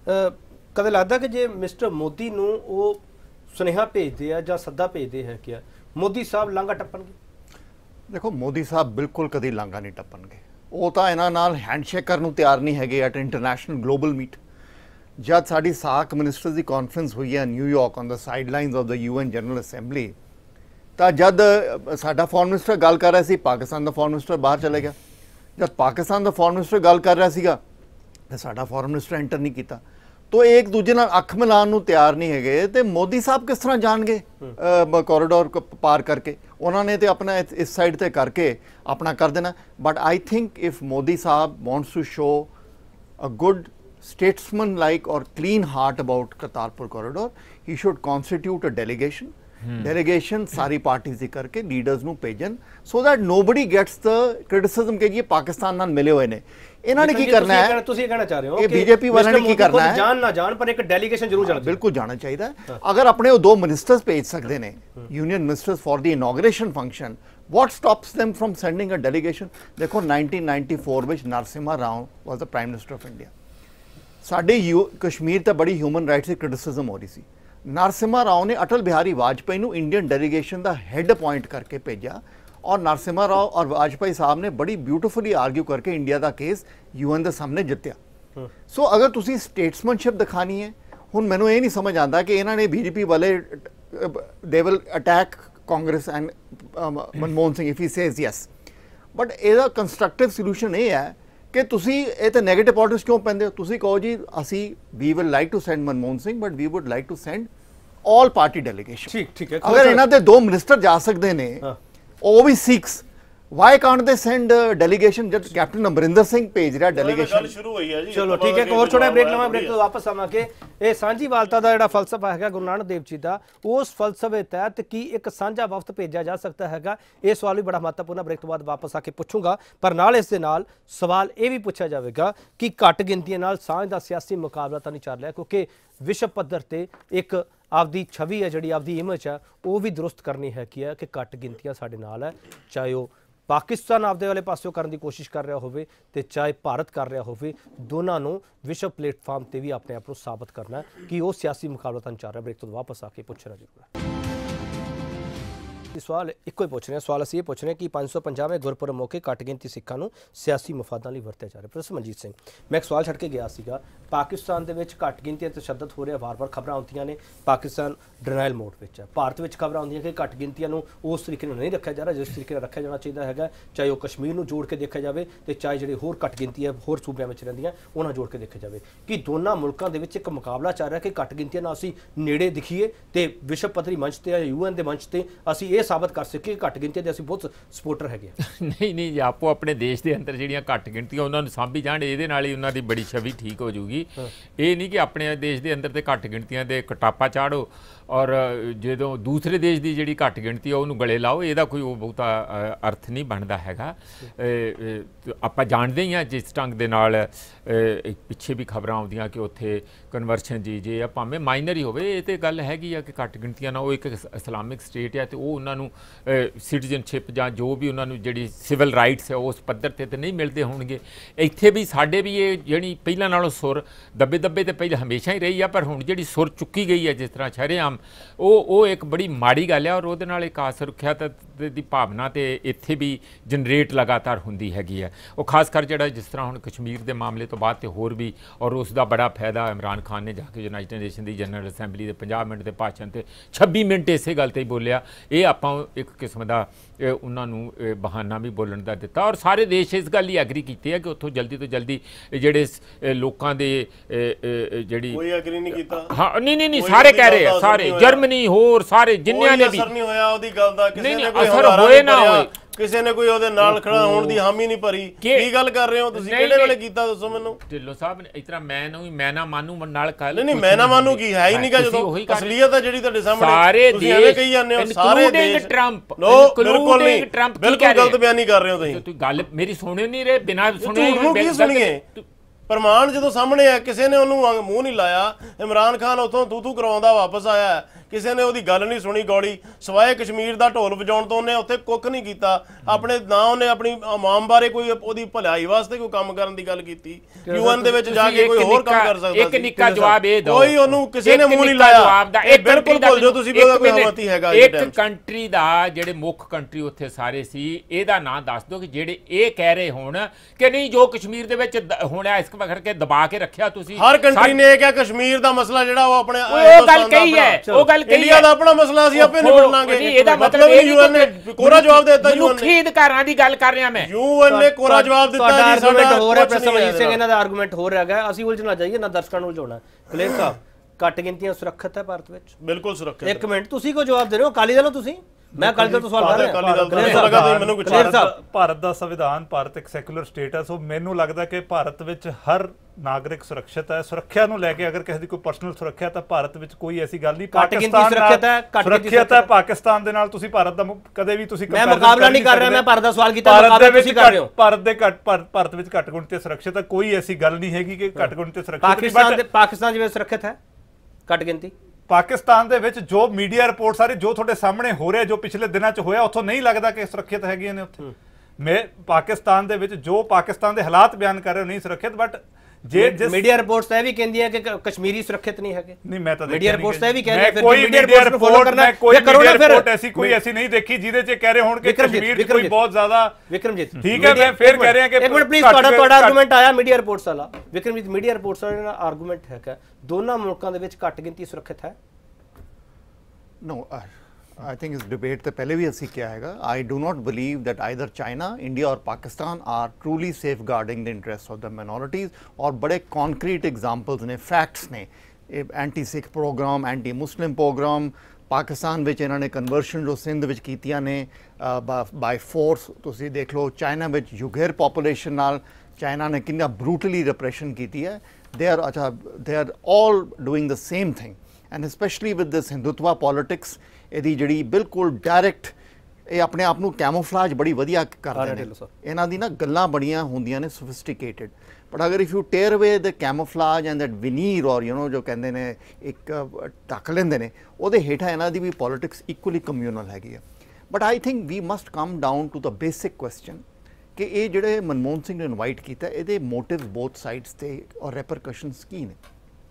ਕਦੇ ਲੱਗਦਾ ਕਿ ਜੇ ਮਿਸਟਰ ਮੋਦੀ ਨੂੰ ਉਹ ਸੁਨੇਹਾ ਭੇਜਦੇ ਆ ਜਾਂ ਸੱਦਾ ਭੇਜਦੇ ਹੈ ਕਿ ਮੋਦੀ ਸਾਹਿਬ ਲਾਂਘਾ ਟੱਪਣਗੇ?
ਦੇਖੋ ਮੋਦੀ ਸਾਹਿਬ ਬਿਲਕੁਲ ਕਦੀ ਲਾਂਘਾ ਨਹੀਂ ਟੱਪਣਗੇ, ਉਹ ਤਾਂ ਇਹਨਾਂ ਨਾਲ ਹੈਂਡਸ਼ੇਕ ਕਰਨ ਨੂੰ ਤਿਆਰ ਨਹੀਂ ਹੈਗੇ ਐਟ ਇੰਟਰਨੈਸ਼ਨਲ ਗਲੋਬਲ ਮੀਟ। ਜਦ ਸਾਡੀ ਸਾਕ ਮਿਨਿਸਟਰਸ ਦੀ ਕਾਨਫਰੰਸ ਹੋਈ ਹੈ New York on the sidelines of the U N general assembly, ਤਾਂ ਜਦ ਸਾਡਾ ਫੋਰਨ ਮਿਨਿਸਟਰ ਗੱਲ ਕਰ ਰਿਹਾ ਸੀ, ਪਾਕਿਸਤਾਨ ਦਾ ਫੋਰਨ ਮਿਨਿਸਟਰ ਬਾਹਰ ਚਲੇ ਗਿਆ। ਜਦ ਪਾਕਿਸਤਾਨ ਦਾ ਫੋਰਨ ਮਿਨਿਸਟਰ ਗੱਲ ਕਰ ਰਿਹਾ ਸੀਗਾ ਤਾਂ ਸਾਡਾ ਫੋਰਨ ਮਿਨਿਸਟਰ ਐਂਟਰ ਨਹੀਂ ਕੀਤਾ। ਤੋ ਇੱਕ ਦੂਜੇ ਨਾਲ ਅੱਖ ਮਿਲਾਉਣ ਨੂੰ ਤਿਆਰ ਨਹੀਂ ਹੈਗੇ, ਤੇ ਮੋਦੀ ਸਾਹਿਬ ਕਿਸ ਤਰ੍ਹਾਂ ਜਾਣਗੇ ਕੋਰੀਡੋਰ ਪਾਰ ਕਰਕੇ? ਉਹਨਾਂ ਨੇ ਤੇ ਆਪਣਾ ਇਸ ਸਾਈਡ ਤੇ ਕਰਕੇ ਆਪਣਾ ਕਰ ਦੇਣਾ। But I think if Modi Sahib wants to show a good statesman like or clean heart about Kartarpur corridor, he should constitute a delegation. Hmm. Delegation सारी parties ਦੀ ਕਰਕੇ ਲੀਡਰਸ ਨੂੰ ਭੇਜਣ, so that nobody gets the criticism ਕਿ ਇਹ ਪਾਕਿਸਤਾਨ ਨਾਲ ਮਿਲੇ ਹੋਏ ਨੇ। ਇਹਨਾਂ ਨੇ ਕੀ ਕਰਨਾ ਹੈ,
ਤੁਸੀਂ ਇਹ ਕਹਿਣਾ ਚਾਹ ਰਹੇ ਹੋ
ਕਿ ਬੀਜੇਪੀ ਵਾਲਿਆਂ ਨੇ ਕੀ ਕਰਨਾ ਹੈ,
ਜਾਣ ਨਾ ਜਾਣ ਪਰ ਇੱਕ ਡੈਲੀਗੇਸ਼ਨ ਜ਼ਰੂਰ ਜਾਣਾ,
ਬਿਲਕੁਲ ਜਾਣਾ ਚਾਹੀਦਾ ਹੈ। ਅਗਰ ਆਪਣੇ ਉਹ ਦੋ ਮਿਨਿਸਟਰਸ ਭੇਜ ਸਕਦੇ ਨੇ, union ministers for the inauguration function, what stops them from sending a delegation? ਦੇਖੋ nineteen ninety-four ਵਿੱਚ Narasimha Rao was the prime minister of India। ਸਾਡੇ ਯੂ ਕਸ਼ਮੀਰ ਤੇ ਬੜੀ ਹਿਊਮਨ ਰਾਈਟਸ ਦੀ ਕ੍ਰਿਟਿਸਿਜ਼ਮ ਹੋ ਰਹੀ ਸੀ। ਨਰਸਿਮਹਾ ਰਾਓ ਨੇ ਅਟਲ ਬਿਹਾਰੀ ਵਾਜਪਾਈ ਨੂੰ ਇੰਡੀਅਨ ਡੈਲੀਗੇਸ਼ਨ ਦਾ ਹੈੱਡ ਅਪਾਇੰਟ ਕਰਕੇ ਭੇਜਿਆ, ਔਰ ਨਰਸਿਮਹਾ ਰਾਓ ਔਰ ਵਾਜਪਾਈ ਸਾਹਿਬ ਨੇ ਬੜੀ ਬਿਊਟੀਫੁਲੀ ਆਰਗਿਊ ਕਰਕੇ ਇੰਡੀਆ ਦਾ ਕੇਸ ਯੂ ਐਨ ਦੇ ਸਾਹਮਣੇ ਜਿੱਤਿਆ। ਸੋ ਅਗਰ ਤੁਸੀਂ ਸਟੇਟਸਮੈਨਸ਼ਿਪ ਦਿਖਾਣੀ ਹੈ, ਹੁਣ ਮੈਨੂੰ ਇਹ ਨਹੀਂ ਸਮਝ ਆਉਂਦਾ ਕਿ ਇਹਨਾਂ ਨੇ ਬੀਜੇਪੀ ਵਾਲੇ they will attack Congress and Manmohan Singh if he says yes, but ਇਹਦਾ ਕੰਸਟਰਕਟਿਵ ਸੋਲੂਸ਼ਨ ਇਹ ਹੈ ਕਿ ਤੁਸੀਂ ਇਹ ਤਾਂ ਨੈਗੇਟਿਵ ਪੋਲਿਟਿਕਸ ਕਿਉਂ ਪੈਂਦੇ ਹੋ? ਤੁਸੀਂ ਕਹੋ ਜੀ ਅਸੀਂ ਵੀ will like to send Manmohan Singh, but we would like to send all party delegation.
ਠੀਕ ਠੀਕ ਹੈ,
ਅਗਰ ਇਹਨਾਂ ਦੇ ਦੋ ਮਿਨਿਸਟਰ ਜਾ ਸਕਦੇ ਨੇ, ਉਹ ਵੀ Sikhs, why can't they send delegation? ਜਦ ਕੈਪਟਨ ਅਮਰਿੰਦਰ ਸਿੰਘ ਭੇਜ ਰਿਹਾ ਡੈਲੀਗੇਸ਼ਨ।
ਗੱਲ ਸ਼ੁਰੂ ਹੋਈ ਹੈ ਜੀ।
ਚਲੋ ਠੀਕ ਹੈ, ਇੱਕ ਹੋਰ ਛੋਟਾ ਬ੍ਰੇਕ ਲਵਾਂ, ਬ੍ਰੇਕ ਤੋਂ ਵਾਪਸ ਆਵਾਂਗੇ। ਇਹ ਸਾਂਝੀ ਵਾਲਤਾ ਦਾ ਜਿਹੜਾ ਫਲਸਫਾ ਹੈਗਾ ਗੁਰੂ ਨਾਨਕ ਦੇਵ ਜੀ ਦਾ, ਉਸ ਫਲਸਫੇ ਤਹਿਤ ਕੀ ਇੱਕ ਸਾਂਝਾ ਵਫਦ ਭੇਜਿਆ ਜਾ ਸਕਦਾ ਹੈਗਾ? ਇਹ ਸਵਾਲ ਵੀ ਬੜਾ ਮਹੱਤਵਪੂਰਨ ਹੈ, ਬ੍ਰੇਕ ਤੋਂ ਬਾਅਦ ਵਾਪਸ ਆ ਕੇ ਪੁੱਛੂੰਗਾ। ਪਰ ਨਾਲ ਇਸ ਦੇ ਨਾਲ ਸਵਾਲ ਇਹ ਵੀ ਪੁੱਛਿਆ ਜਾਵੇਗਾ ਕਿ ਘੱਟ ਗਿਣਤੀਆਂ ਨਾਲ ਸਾਂਝ ਦਾ ਸਿਆਸੀ ਮੁਕਾਬਲਾ ਤਾਂ ਨਹੀਂ ਚੱਲ ਰਿਹਾ, ਕਿਉਂਕਿ ਵਿਸ਼ਵ ਪੱਧਰ ਤੇ ਇੱਕ ਆਪਦੀ ਛਵੀ ਹੈ, ਜਿਹੜੀ ਆਪਦੀ ਇਮੇਜ ਹੈ, ਉਹ ਵੀ ਦਰੁਸਤ ਕਰਨੀ ਹੈ ਕੀ ਹੈ ਕਿ ਘੱਟ ਗਿਣਤੀਆਂ ਸਾਡੇ ਨਾਲ ਹੈ, ਚਾਹੇ ਉਹ ਪਾਕਿਸਤਾਨ ਆਪਦੇ ਵਾਲੇ ਪਾਸਿਓਂ ਕਰਨ ਦੀ ਕੋਸ਼ਿਸ਼ ਕਰ ਰਿਹਾ ਹੋਵੇ ਤੇ ਚਾਹੇ ਭਾਰਤ ਕਰ ਰਿਹਾ ਹੋਵੇ। ਦੋਨਾਂ ਨੂੰ ਵਿਸ਼ਵ ਪਲੇਟਫਾਰਮ ਤੇ ਵੀ ਆਪਣੇ ਆਪ ਨੂੰ ਸਾਬਤ ਕਰਨਾ ਕਿ ਉਹ ਸਿਆਸੀ ਮੁਕਾਬਲਾ ਤਾਂ ਚੱਲ ਰਿਹਾ। ਬ੍ਰੇਕ ਤੋਂ ਵਾਪਸ ਆ ਕੇ ਪੁੱਛਣਾ ਜ਼ਰੂਰ ਹੈ। ਸਵਾਲ ਇੱਕੋ ਹੀ ਪੁੱਛ ਰਹੇ ਹਾਂ, ਸਵਾਲ ਅਸੀਂ ਇਹ ਪੁੱਛ ਰਹੇ ਹਾਂ ਕਿ ਪੰਜ ਸੌ ਪੰਜਾਹਵੇਂ ਗੁਰਪੁਰਬ ਮੌਕੇ ਘੱਟ ਗਿਣਤੀ ਸਿੱਖਾਂ ਨੂੰ ਸਿਆਸੀ ਮਫਾਦਾਂ ਲਈ ਵਰਤਿਆ ਜਾ ਰਿਹਾ। ਪ੍ਰੋਫੈਸਰ ਮਨਜੀਤ ਸਿੰਘ, ਮੈਂ ਇੱਕ ਸਵਾਲ ਛੱਡ ਕੇ ਗਿਆ ਸੀਗਾ, ਪਾਕਿਸਤਾਨ ਦੇ ਵਿੱਚ ਘੱਟ ਗਿਣਤੀਆਂ ਤਸ਼ੱਦਦ ਹੋ ਰਿਹਾ, ਵਾਰ-ਵਾਰ ਖਬਰਾਂ ਆਉਂਦੀਆਂ ਨੇ, ਪਾਕਿਸਤਾਨ ਡਿਨਾਈਲ ਮੋਡ ਵਿੱਚ ਹੈ। ਭਾਰਤ ਵਿੱਚ ਖਬਰਾਂ ਆਉਂਦੀਆਂ ਕਿ ਘੱਟ ਗਿਣਤੀਆਂ ਨੂੰ ਉਸ ਤਰੀਕੇ ਨਾਲ ਨਹੀਂ ਰੱਖਿਆ ਜਾ ਰਿਹਾ ਜਿਸ ਤਰੀਕੇ ਨਾਲ ਰੱਖਿਆ ਜਾਣਾ ਚਾਹੀਦਾ ਹੈਗਾ, ਚਾਹੇ ਉਹ ਕਸ਼ਮੀਰ ਨੂੰ ਜੋੜ ਕੇ ਦੇਖਿਆ ਜਾਵੇ ਤੇ ਚਾਹੇ ਜਿਹੜੇ ਹੋਰ ਘੱਟ ਗਿਣਤੀ ਹੈ ਹੋਰ ਸੂਬਿਆਂ ਵਿੱਚ ਰਹਿੰਦੀਆਂ ਉਹਨਾਂ ਜੋੜ ਕੇ ਦੇਖਿਆ ਜਾਵੇ। ਕਿ ਦੋਨਾਂ ਮੁਲਕਾਂ ਦੇ ਵਿੱਚ ਇੱਕ ਮੁਕਾਬਲਾ ਚੱਲ ਰਿਹਾ ਕਿ ਘੱਟ ਗਿਣਤੀਆਂ ਨਾਲ ਅਸੀਂ ਨੇੜੇ ਦਿਖੀਏ ਤੇ ਵਿਸ਼ਵ ਪੱਧਰੀ ਮੰਚ ਤੇ ਜਾਂ ਯੂ ਐਨ ਦੇ ਮੰਚ ਤੇ ਅਸੀਂ ਇਹ ਸਾਬਤ ਕਰ ਸਕੀਏ ਘੱਟ ਗਿਣਤੀ ਦੇ ਅਸੀਂ ਬਹੁਤ ਸਪੋਰਟਰ ਹੈਗੇ ਆ।
ਨਹੀਂ ਨਹੀਂ, ਆਪੋ ਆਪਣੇ ਦੇਸ਼ ਦੇ ਅੰਦਰ ਜਿਹੜੀਆਂ ਘੱਟ ਗਿਣਤੀਆਂ ਉਹਨਾਂ ਨੂੰ ਸਾਂਭੀ ਜਾਣ, ਇਹਦੇ ਨਾਲ ਹੀ ਉਹਨਾਂ ਦੀ ਬੜੀ ਛਵੀ ਠੀਕ ਹੋ ਜੂਗੀ। ਇਹ ਨਹੀਂ ਕਿ ਆਪਣੇ ਦੇਸ਼ ਦੇ ਅੰਦਰ ਤੇ ਘੱਟ ਗਿਣਤੀਆਂ ਦੇ ਕਟਾਪਾ ਚਾੜੋ ਔਰ ਜਦੋਂ ਦੂਸਰੇ ਦੇਸ਼ ਦੀ ਜਿਹੜੀ ਘੱਟ ਗਿਣਤੀ ਆ ਉਹਨੂੰ ਗਲੇ ਲਾਓ, ਇਹਦਾ ਕੋਈ ਉਹ ਬਹੁਤਾ ਅਰਥ ਨਹੀਂ ਬਣਦਾ ਹੈਗਾ। ਆਪਾਂ ਜਾਣਦੇ ਹੀ ਹਾਂ ਜਿਸ ਢੰਗ ਦੇ ਨਾਲ ਪਿੱਛੇ ਵੀ ਖਬਰਾਂ ਆਉਂਦੀਆਂ ਕਿ ਉੱਥੇ ਕਨਵਰਸ਼ਨ ਜੀ ਜੇ ਆ ਭਾਵੇਂ ਮਾਈਨਰ ਹੀ ਹੋਵੇ, ਇਹ ਤਾਂ ਗੱਲ ਹੈਗੀ ਆ ਕਿ ਘੱਟ ਗਿਣਤੀਆਂ ਨਾਲ ਉਹ ਇੱਕ ਇਸਲਾਮਿਕ ਸਟੇਟ ਹੈ ਤੇ ਉਹ ਉਹਨਾਂ ਨੂੰ ਸਿਟੀਜ਼ਨਸ਼ਿਪ ਜਾਂ ਜੋ ਵੀ ਉਹਨਾਂ ਨੂੰ ਜਿਹੜੀ ਸਿਵਲ ਰਾਈਟਸ ਹੈ ਉਸ ਪੱਧਰ 'ਤੇ ਤਾਂ ਨਹੀਂ ਮਿਲਦੇ ਹੋਣਗੇ। ਇੱਥੇ ਵੀ ਸਾਡੇ ਵੀ ਇਹ ਜਿਹੜੀ ਪਹਿਲਾਂ ਨਾਲੋਂ ਸੁਰ ਦੱਬੇ ਦੱਬੇ ਤੇ ਪਹਿਲਾਂ ਹਮੇਸ਼ਾ ਹੀ ਰਹੀ ਆ, ਪਰ ਹੁਣ ਜਿਹੜੀ ਸੁਰ ਚੁੱਕੀ ਗਈ ਹੈ ਜਿਸ ਤਰ੍ਹਾਂ ਸ਼ਰੇਆਮ, ਉਹ ਉਹ ਇੱਕ ਬੜੀ ਮਾੜੀ ਗੱਲ ਹੈ ਔਰ ਉਹਦੇ ਨਾਲ ਇੱਕ ਅਸੁਰੱਖਿਅਤ ਦੀ ਭਾਵਨਾ ਤੇ ਇੱਥੇ ਵੀ ਜਨਰੇਟ ਲਗਾਤਾਰ ਹੁੰਦੀ ਹੈਗੀ ਹੈ। ਉਹ ਖਾਸ ਕਰ ਜਿਹੜਾ ਜਿਸ ਤਰ੍ਹਾਂ ਹੁਣ ਕਸ਼ਮੀਰ ਦੇ ਮਾਮਲੇ ਤੋਂ ਬਾਅਦ ਤੇ ਹੋਰ ਵੀ, ਔਰ ਉਸ ਦਾ ਬੜਾ ਫਾਇਦਾ ਇਮਰਾਨ ਖਾਨ ਨੇ ਜਾ ਕੇ ਯੂਨਾਈਟਿਡ ਨੇਸ਼ਨ ਦੀ ਜਨਰਲ ਅਸੈਂਬਲੀ ਦੇ ਪੰਜਾਹ ਮਿੰਟ ਦੇ ਭਾਸ਼ਣ ਤੇ ਛੱਬੀ ਮਿੰਟ ਇਸੇ ਗੱਲ ਤੇ ਹੀ ਬੋਲਿਆ। ਇਹ ਆਪਾਂ ਇੱਕ ਕਿਸਮ ਦਾ ਉਹਨਾਂ ਨੂੰ ਬਹਾਨਾ ਵੀ ਬੋਲਣ ਦਾ ਦਿੱਤਾ ਔਰ ਸਾਰੇ ਦੇਸ਼ ਇਸ ਗੱਲ ਹੀ ਐਗਰੀ ਕੀਤੇ ਆ ਕਿ ਉੱਥੋਂ ਜਲਦੀ ਤੋਂ ਜਲਦੀ ਜਿਹੜੇ ਲੋਕਾਂ ਦੇ ਜਿਹੜੀ
ਕੋਈ ਐਗਰੀ ਨਹੀਂ ਕੀਤਾ।
ਹਾਂ ਨਹੀਂ ਨਹੀਂ ਨਹੀਂ ਸਾਰੇ ਕਹਿ ਰਹੇ ਆ, ਸਾਰੇ ਜਰਮਨੀ ਹੋਰ ਸਾਰੇ ਜਿੰਨਿਆਂ ਨੇ ਵੀ
ਅਸਰ ਨਹੀਂ ਹੋਇਆ ਉਹਦੀ ਗੱਲ ਦਾ, ਕਿਸੇ ਨੇ ਕੋਈ
ਅਸਰ ਹੋਏ ਨਾ ਹੋਏ,
ਕਿਸੇ ਨੇ ਕੋਈ ਉਹਦੇ ਨਾਲ ਖੜਾ ਹੋਣ ਦੀ ਹਾਮੀ ਨਹੀਂ ਭਰੀ। ਕੀ ਗੱਲ ਕਰ ਰਹੇ ਹੋ ਤੁਸੀਂ? ਕਿਹੜੇ ਵੇਲੇ ਕੀਤਾ ਦੱਸੋ ਮੈਨੂੰ।
ਢਿੱਲੋਂ ਸਾਹਿਬ ਨੇ ਇਸ ਤਰ੍ਹਾਂ ਮੈਂ ਨੂੰ ਮੈਂ ਨਾ ਮਾਨੂ ਨਾਲ ਕੱਲ
ਨਹੀਂ ਨਹੀਂ ਮੈਂ ਨਾ ਮਾਨੂ ਕੀ ਹੈ ਹੀ ਨਹੀਂਗਾ, ਜਦੋਂ ਅਸਲੀਅਤ ਹੈ ਜਿਹੜੀ ਤੁਹਾਡੇ ਸਾਹਮਣੇ
ਸਾਰੇ
ਤੁਸੀਂ ਐਵੇਂ ਕਹੀ ਜਾਂਦੇ ਹੋ ਸਾਰੇ ਦੇਸ਼
ਟਰੰਪ।
ਨੋ ਬਿਲਕੁਲ ਨਹੀਂ, ਬਿਲਕੁਲ ਗਲਤ ਬਿਆਨੀ ਕਰ ਰਹੇ ਹੋ ਤੁਸੀਂ।
ਤੁਸੀਂ ਗੱਲ ਮੇਰੀ ਸੁਣਿਓ ਨਹੀਂ ਰਹੇ, ਬਿਨਾਂ ਸੁਣਿਆ
ਕੀ ਸੁਣੀਏ? ਪ੍ਰਮਾਣ ਜਦੋਂ ਸਾਹਮਣੇ ਆ, ਕਿਸੇ ਨੇ ਉਹਨੂੰ ਮੂੰਹ ਨਹੀਂ ਲਾਇਆ। ਇਮਰਾਨ ਖਾਨ ਉੱਥੋਂ ਤੂ ਤੂ ਕਰਵਾਉਂਦਾ ਵਾਪਸ ਆਇਆ, ਕਿਸੇ ਨੇ ਉਹਦੀ ਗੱਲ ਨਹੀਂ ਸੁਣੀ ਗੌੜੀ, ਸਵਾਏ ਕਸ਼ਮੀਰ ਦਾ ਢੋਲ ਵਜਾਉਣ ਤੋਂ ਉਹਨੇ ਉੱਥੇ ਕੁੱਖ ਨਹੀਂ ਕੀਤਾ। ਆਪਣੇ ਨਾ ਉਹਨੇ ਆਪਣੀ ਆਵਾਮ ਬਾਰੇ ਕੋਈ ਉਹਦੀ ਭਲਾਈ ਵਾਸਤੇ ਕੋਈ ਕੰਮ ਕਰਨ ਦੀ ਗੱਲ ਕੀਤੀ। ਯੂਐਨ ਦੇ ਵਿੱਚ ਜਾ ਕੇ ਕੋਈ ਹੋਰ ਕੰਮ ਕਰ ਸਕਦਾ ਸੀ।
ਇੱਕ ਨਿੱਕਾ ਜਵਾਬ ਇਹ ਦਿਓ,
ਕੋਈ ਉਹਨੂੰ ਕਿਸੇ ਨੇ ਮੂੰਹ ਨਹੀਂ ਲਾਇਆ। ਇਹ ਬਿਲਕੁਲ ਭੁੱਲ ਜਾਓ ਤੁਸੀਂ ਵੀ ਉਹਦਾ ਕੋਈ ਹਮਤੀ ਹੈਗਾ।
ਇੱਕ ਕੰਟਰੀ ਦਾ ਜਿਹੜੇ ਮੁੱਖ ਕੰਟਰੀ ਉੱਥੇ ਸਾਰੇ ਸੀ, ਇਹਦਾ ਨਾਂ ਦੱਸ ਦਿਓ ਕਿ ਜਿਹੜੇ ਇਹ ਕਹਿ ਰਹੇ ਹੋਣ ਕਿ ਨਹੀਂ ਜੋ ਕਸ਼ਮੀਰ ਦੇ ਵਿੱਚ ਹੋਣਾ ਇਸ ਕਰਕੇ ਦਬਾ ਕੇ ਰੱਖਿਆ ਤੁਸੀਂ।
ਹਰ ਕੰਟਰੀ ਨੇ ਇਹ ਕਿਹਾ ਕਸ਼ਮੀਰ ਦਾ ਮਸਲਾ ਜਿਹੜਾ ਉਹ ਆਪਣੇ
ਉਹ ਗੱਲ ਕਹੀ ਹੈ, ਉਹ ਗੱਲ
ਇੰਡੀਆ ਦਾ ਆਪਣਾ ਮਸਲਾ ਅਸੀਂ ਆਪੇ ਨਿਬੜ ਲਾਂਗੇ।
ਇਹਦਾ ਮਤਲਬ ਇਹ
ਯੂਐਨ ਨੇ ਕੋਰਾ ਜਵਾਬ ਦੇ ਦਿੱਤਾ। ਯੂਐਨ
ਮਨੁੱਖੀ ਅਧਿਕਾਰਾਂ ਦੀ ਗੱਲ ਕਰ ਰਿਹਾ ਮੈਂ।
ਯੂਐਨ ਨੇ ਕੋਰਾ ਜਵਾਬ ਦਿੱਤਾ ਜੀ। ਸਾਡਾ
ਹੋ ਰਿਹਾ ਪ੍ਰੋਫੈਸਰ ਮਨਜੀਤ ਸਿੰਘ, ਇਹਨਾਂ ਦਾ ਆਰਗੂਮੈਂਟ ਹੋ ਰਿਹਾ ਹੈ, ਅਸੀਂ ਉਲਝਣਾ ਚਾਹੀਏ ਨਾ ਦਰਸ਼ਕਾਂ ਨੂੰ ਉਲਝਾਉਣਾ। ਕਲੇਰ ਸਾਹਿਬ, ਘੱਟ ਗਿਣਤੀਆਂ ਸੁਰੱਖਿਅਤ ਹੈ ਭਾਰਤ ਵਿੱਚ?
ਬਿਲਕੁਲ ਸੁਰੱਖਿਅਤ।
ਇੱਕ ਮਿੰਟ, ਤੁਸੀਂ ਕੋ ਜਵਾਬ ਦੇ ਰਹੇ ਹੋ? ਅਕਾਲੀ ਦਲ ਹੋ ਤੁਸੀਂ? ਮੈਂ ਅਕਾਲੀ ਦਲ ਤੋਂ ਸਵਾਲ ਕਰ
ਰਿਹਾ। ਭਾਰਤ ਦਾ ਸੰਵਿਧਾਨ, ਭਾਰਤ ਇੱਕ ਸੈਕੂਲਰ ਸਟੇਟ ਹੈ, ਸੋ ਮੈਨੂੰ ਲੱਗਦਾ ਕਿ ਭਾਰਤ ਵਿੱਚ ਹਰ ਨਾਗਰਿਕ ਸੁਰੱਖਿਅਤ ਹੈ। ਸੁਰੱਖਿਆ ਨੂੰ ਲੈ ਕੇ ਅਗਰ ਕਿਸੇ ਦੀ ਕੋਈ ਪਰਸਨਲ ਸੁਰੱਖਿਆ ਤਾਂ ਭਾਰਤ ਵਿੱਚ ਕੋਈ ਐਸੀ ਗੱਲ ਨਹੀਂ। ਪਾਕਿਸਤਾਨ ਸੁਰੱਖਿਅਤ ਹੈ, ਸੁਰੱਖਿਅਤ ਹੈ ਪਾਕਿਸਤਾਨ ਦੇ ਨਾਲ। ਤੁਸੀਂ ਭਾਰਤ ਦਾ ਕਦੇ ਵੀ ਤੁਸੀਂ
ਮੈਂ ਮੁਕਾਬਲਾ ਨਹੀਂ ਕਰ ਰਿਹਾ, ਮੈਂ ਭਾਰਤ ਦਾ ਸਵਾਲ ਕੀਤਾ, ਮੁਕਾਬਲਾ ਤੁਸੀਂ ਕਰ ਰਹੇ ਹੋ।
ਭਾਰਤ ਦੇ ਘੱਟ ਭਾਰਤ ਵਿੱਚ ਘੱਟ ਗਿਣਤੀ ਸੁਰੱਖਿਅਤ ਹੈ, ਕੋਈ ਐਸੀ ਗੱਲ ਨਹੀਂ ਹੈਗੀ ਕਿ ਘੱਟ ਗਿਣਤੀ ਸੁਰੱਖਿਅਤ।
ਪਾਕਿਸਤਾਨ ਦੇ ਪਾਕਿਸਤਾਨ ਜਿਵੇਂ ਸੁਰੱਖਿਅਤ ਹੈ ਘੱਟ ਗਿਣਤੀ?
ਪਾਕਿਸਤਾਨ ਦੇ ਵਿੱਚ ਜੋ ਮੀਡੀਆ ਰਿਪੋਰਟ ਸਾਰੇ ਜੋ ਤੁਹਾਡੇ ਸਾਹਮਣੇ ਹੋ ਰਿਹਾ, ਜੋ ਪਿਛਲੇ ਦਿਨਾਂ 'ਚ ਹੋਇਆ, ਉੱਥੋਂ ਨਹੀਂ ਲੱਗਦਾ ਕਿ ਸੁਰੱਖਿਅਤ ਹੈਗੀਆਂ ਨੇ ਉੱਥੇ। ਮੈਂ ਪਾਕਿਸਤਾਨ ਦੇ ਵਿੱਚ ਜੋ ਪਾਕਿਸਤਾਨ ਦੇ ਹਾਲਾਤ ਬਿਆਨ ਕਰ ਰਹੇ ਹੋ ਨਹੀਂ ਸੁਰੱਖਿਅਤ, ਬਟ ਜੇ ਜਿਸ
ਮੀਡੀਆ ਰਿਪੋਰਟਸ ਇਹ ਵੀ ਕਹਿੰਦੀਆਂ ਕਿ ਕਸ਼ਮੀਰੀ ਸੁਰੱਖਿਅਤ ਨਹੀਂ ਹੈਗੇ।
ਨਹੀਂ ਮੈਂ ਤਾਂ
ਮੀਡੀਆ ਰਿਪੋਰਟਸ ਇਹ ਵੀ ਕਹਿੰਦੇ
ਫਿਰ ਕੋਈ ਮੀਡੀਆ ਰਿਪੋਰਟ ਫੋਲੋ ਕਰਨਾ ਕੋਈ ਮੀਡੀਆ ਰਿਪੋਰਟ ਐਸੀ ਕੋਈ ਐਸੀ ਨਹੀਂ ਦੇਖੀ ਜਿਹਦੇ 'ਚ ਕਹਿ ਰਹੇ ਹੋਣ ਕਿ ਕਸ਼ਮੀਰ 'ਚ ਕੋਈ ਬਹੁਤ ਜ਼ਿਆਦਾ।
ਵਿਕਰਮਜੀਤ
ਠੀਕ ਹੈ, ਮੈਂ ਫਿਰ ਕਹਿ ਰਿਹਾ ਕਿ
ਇੱਕ ਮਿੰਟ ਪਲੀਜ਼, ਤੁਹਾਡਾ ਤੁਹਾਡਾ ਆਰਗੂਮੈਂਟ ਆਇਆ ਮੀਡੀਆ ਰਿਪੋਰਟਸ ਵਾਲਾ। ਵਿਕਰਮਜੀਤ, ਮੀਡੀਆ ਰਿਪੋਰਟਸ ਵਾਲਾ ਜਿਹੜਾ ਆਰਗੂਮੈਂਟ ਹੈਗਾ ਦੋਨਾਂ ਮੁਲਕਾਂ ਦੇ ਵਿੱਚ ਘੱਟ ਗਿਣਤੀ ਸੁਰੱਖਿਅਤ ਹੈ?
No, uh, I think ਇਸ debate ਤੇ ਪਹਿਲੇ ਵੀ ਅਸੀਂ ਕਿਹਾ ਹੈਗਾ, I do not believe that either China, India or Pakistan are truly safeguarding the interests of the minorities। ਔਰ ਬੜੇ concrete examples ਨੇ, facts ਨੇ anti Sikh program, anti Muslim program, Pakistan ਵਿੱਚ ਇਹਨਾਂ ਨੇ ਕਨਵਰਸ਼ਨ ਜੋ ਸਿੰਧ ਵਿੱਚ ਕੀਤੀਆਂ ਨੇ ਬਾਈ ਫੋਰਸ, ਤੁਸੀਂ ਦੇਖ ਲਓ ਚਾਈਨਾ ਵਿੱਚ ਯੂਗੇਰ ਪੋਪੂਲੇਸ਼ਨ ਨਾਲ ਚਾਈਨਾ ਨੇ ਕਿੰਨਾ ਬਰੂਟਲੀ ਰਿਪਰੈਸ਼ਨ ਕੀਤੀ ਹੈ। ਦੇ ਆਰ ਅੱਛਾ they are all doing the same thing and specially with this Hindutva politics, ਇਹਦੀ ਜਿਹੜੀ ਬਿਲਕੁਲ ਡਾਇਰੈਕਟ, ਇਹ ਆਪਣੇ ਆਪ ਨੂੰ ਕੈਮੋਫਲਾਜ ਬੜੀ ਵਧੀਆ ਕਰਦੇ ਨੇ, ਇਹਨਾਂ ਦੀ ਨਾ ਗੱਲਾਂ ਬੜੀਆਂ ਹੁੰਦੀਆਂ ਨੇ ਸੋਫਿਸਟੀਕੇਟਡ, ਬਟ ਅਗਰ if you tear away the ਕੈਮੋਫਲਾਜ and that veneer ਔਰ ਯੂ ਨੋ ਜੋ ਕਹਿੰਦੇ ਨੇ ਇੱਕ ਢੱਕ ਲੈਂਦੇ ਨੇ, ਉਹਦੇ ਹੇਠਾਂ ਇਹਨਾਂ ਦੀ ਵੀ ਪੋਲਿਟਿਕਸ ਇਕੁਅਲੀ ਕਮਿਊਨਲ ਹੈਗੀ ਹੈ। But I think we must come down to the basic question ਕਿ ਇਹ ਜਿਹੜੇ ਮਨਮੋਹਨ ਸਿੰਘ ਨੇ ਇਨਵਾਈਟ ਕੀਤਾ, ਇਹਦੇ ਮੋਟਿਵ ਬੋਥ ਸਾਈਡਸ ਤੇ ਔਰ ਰੈਪਰਕਸ਼ਨਸ ਕੀ ਨੇ।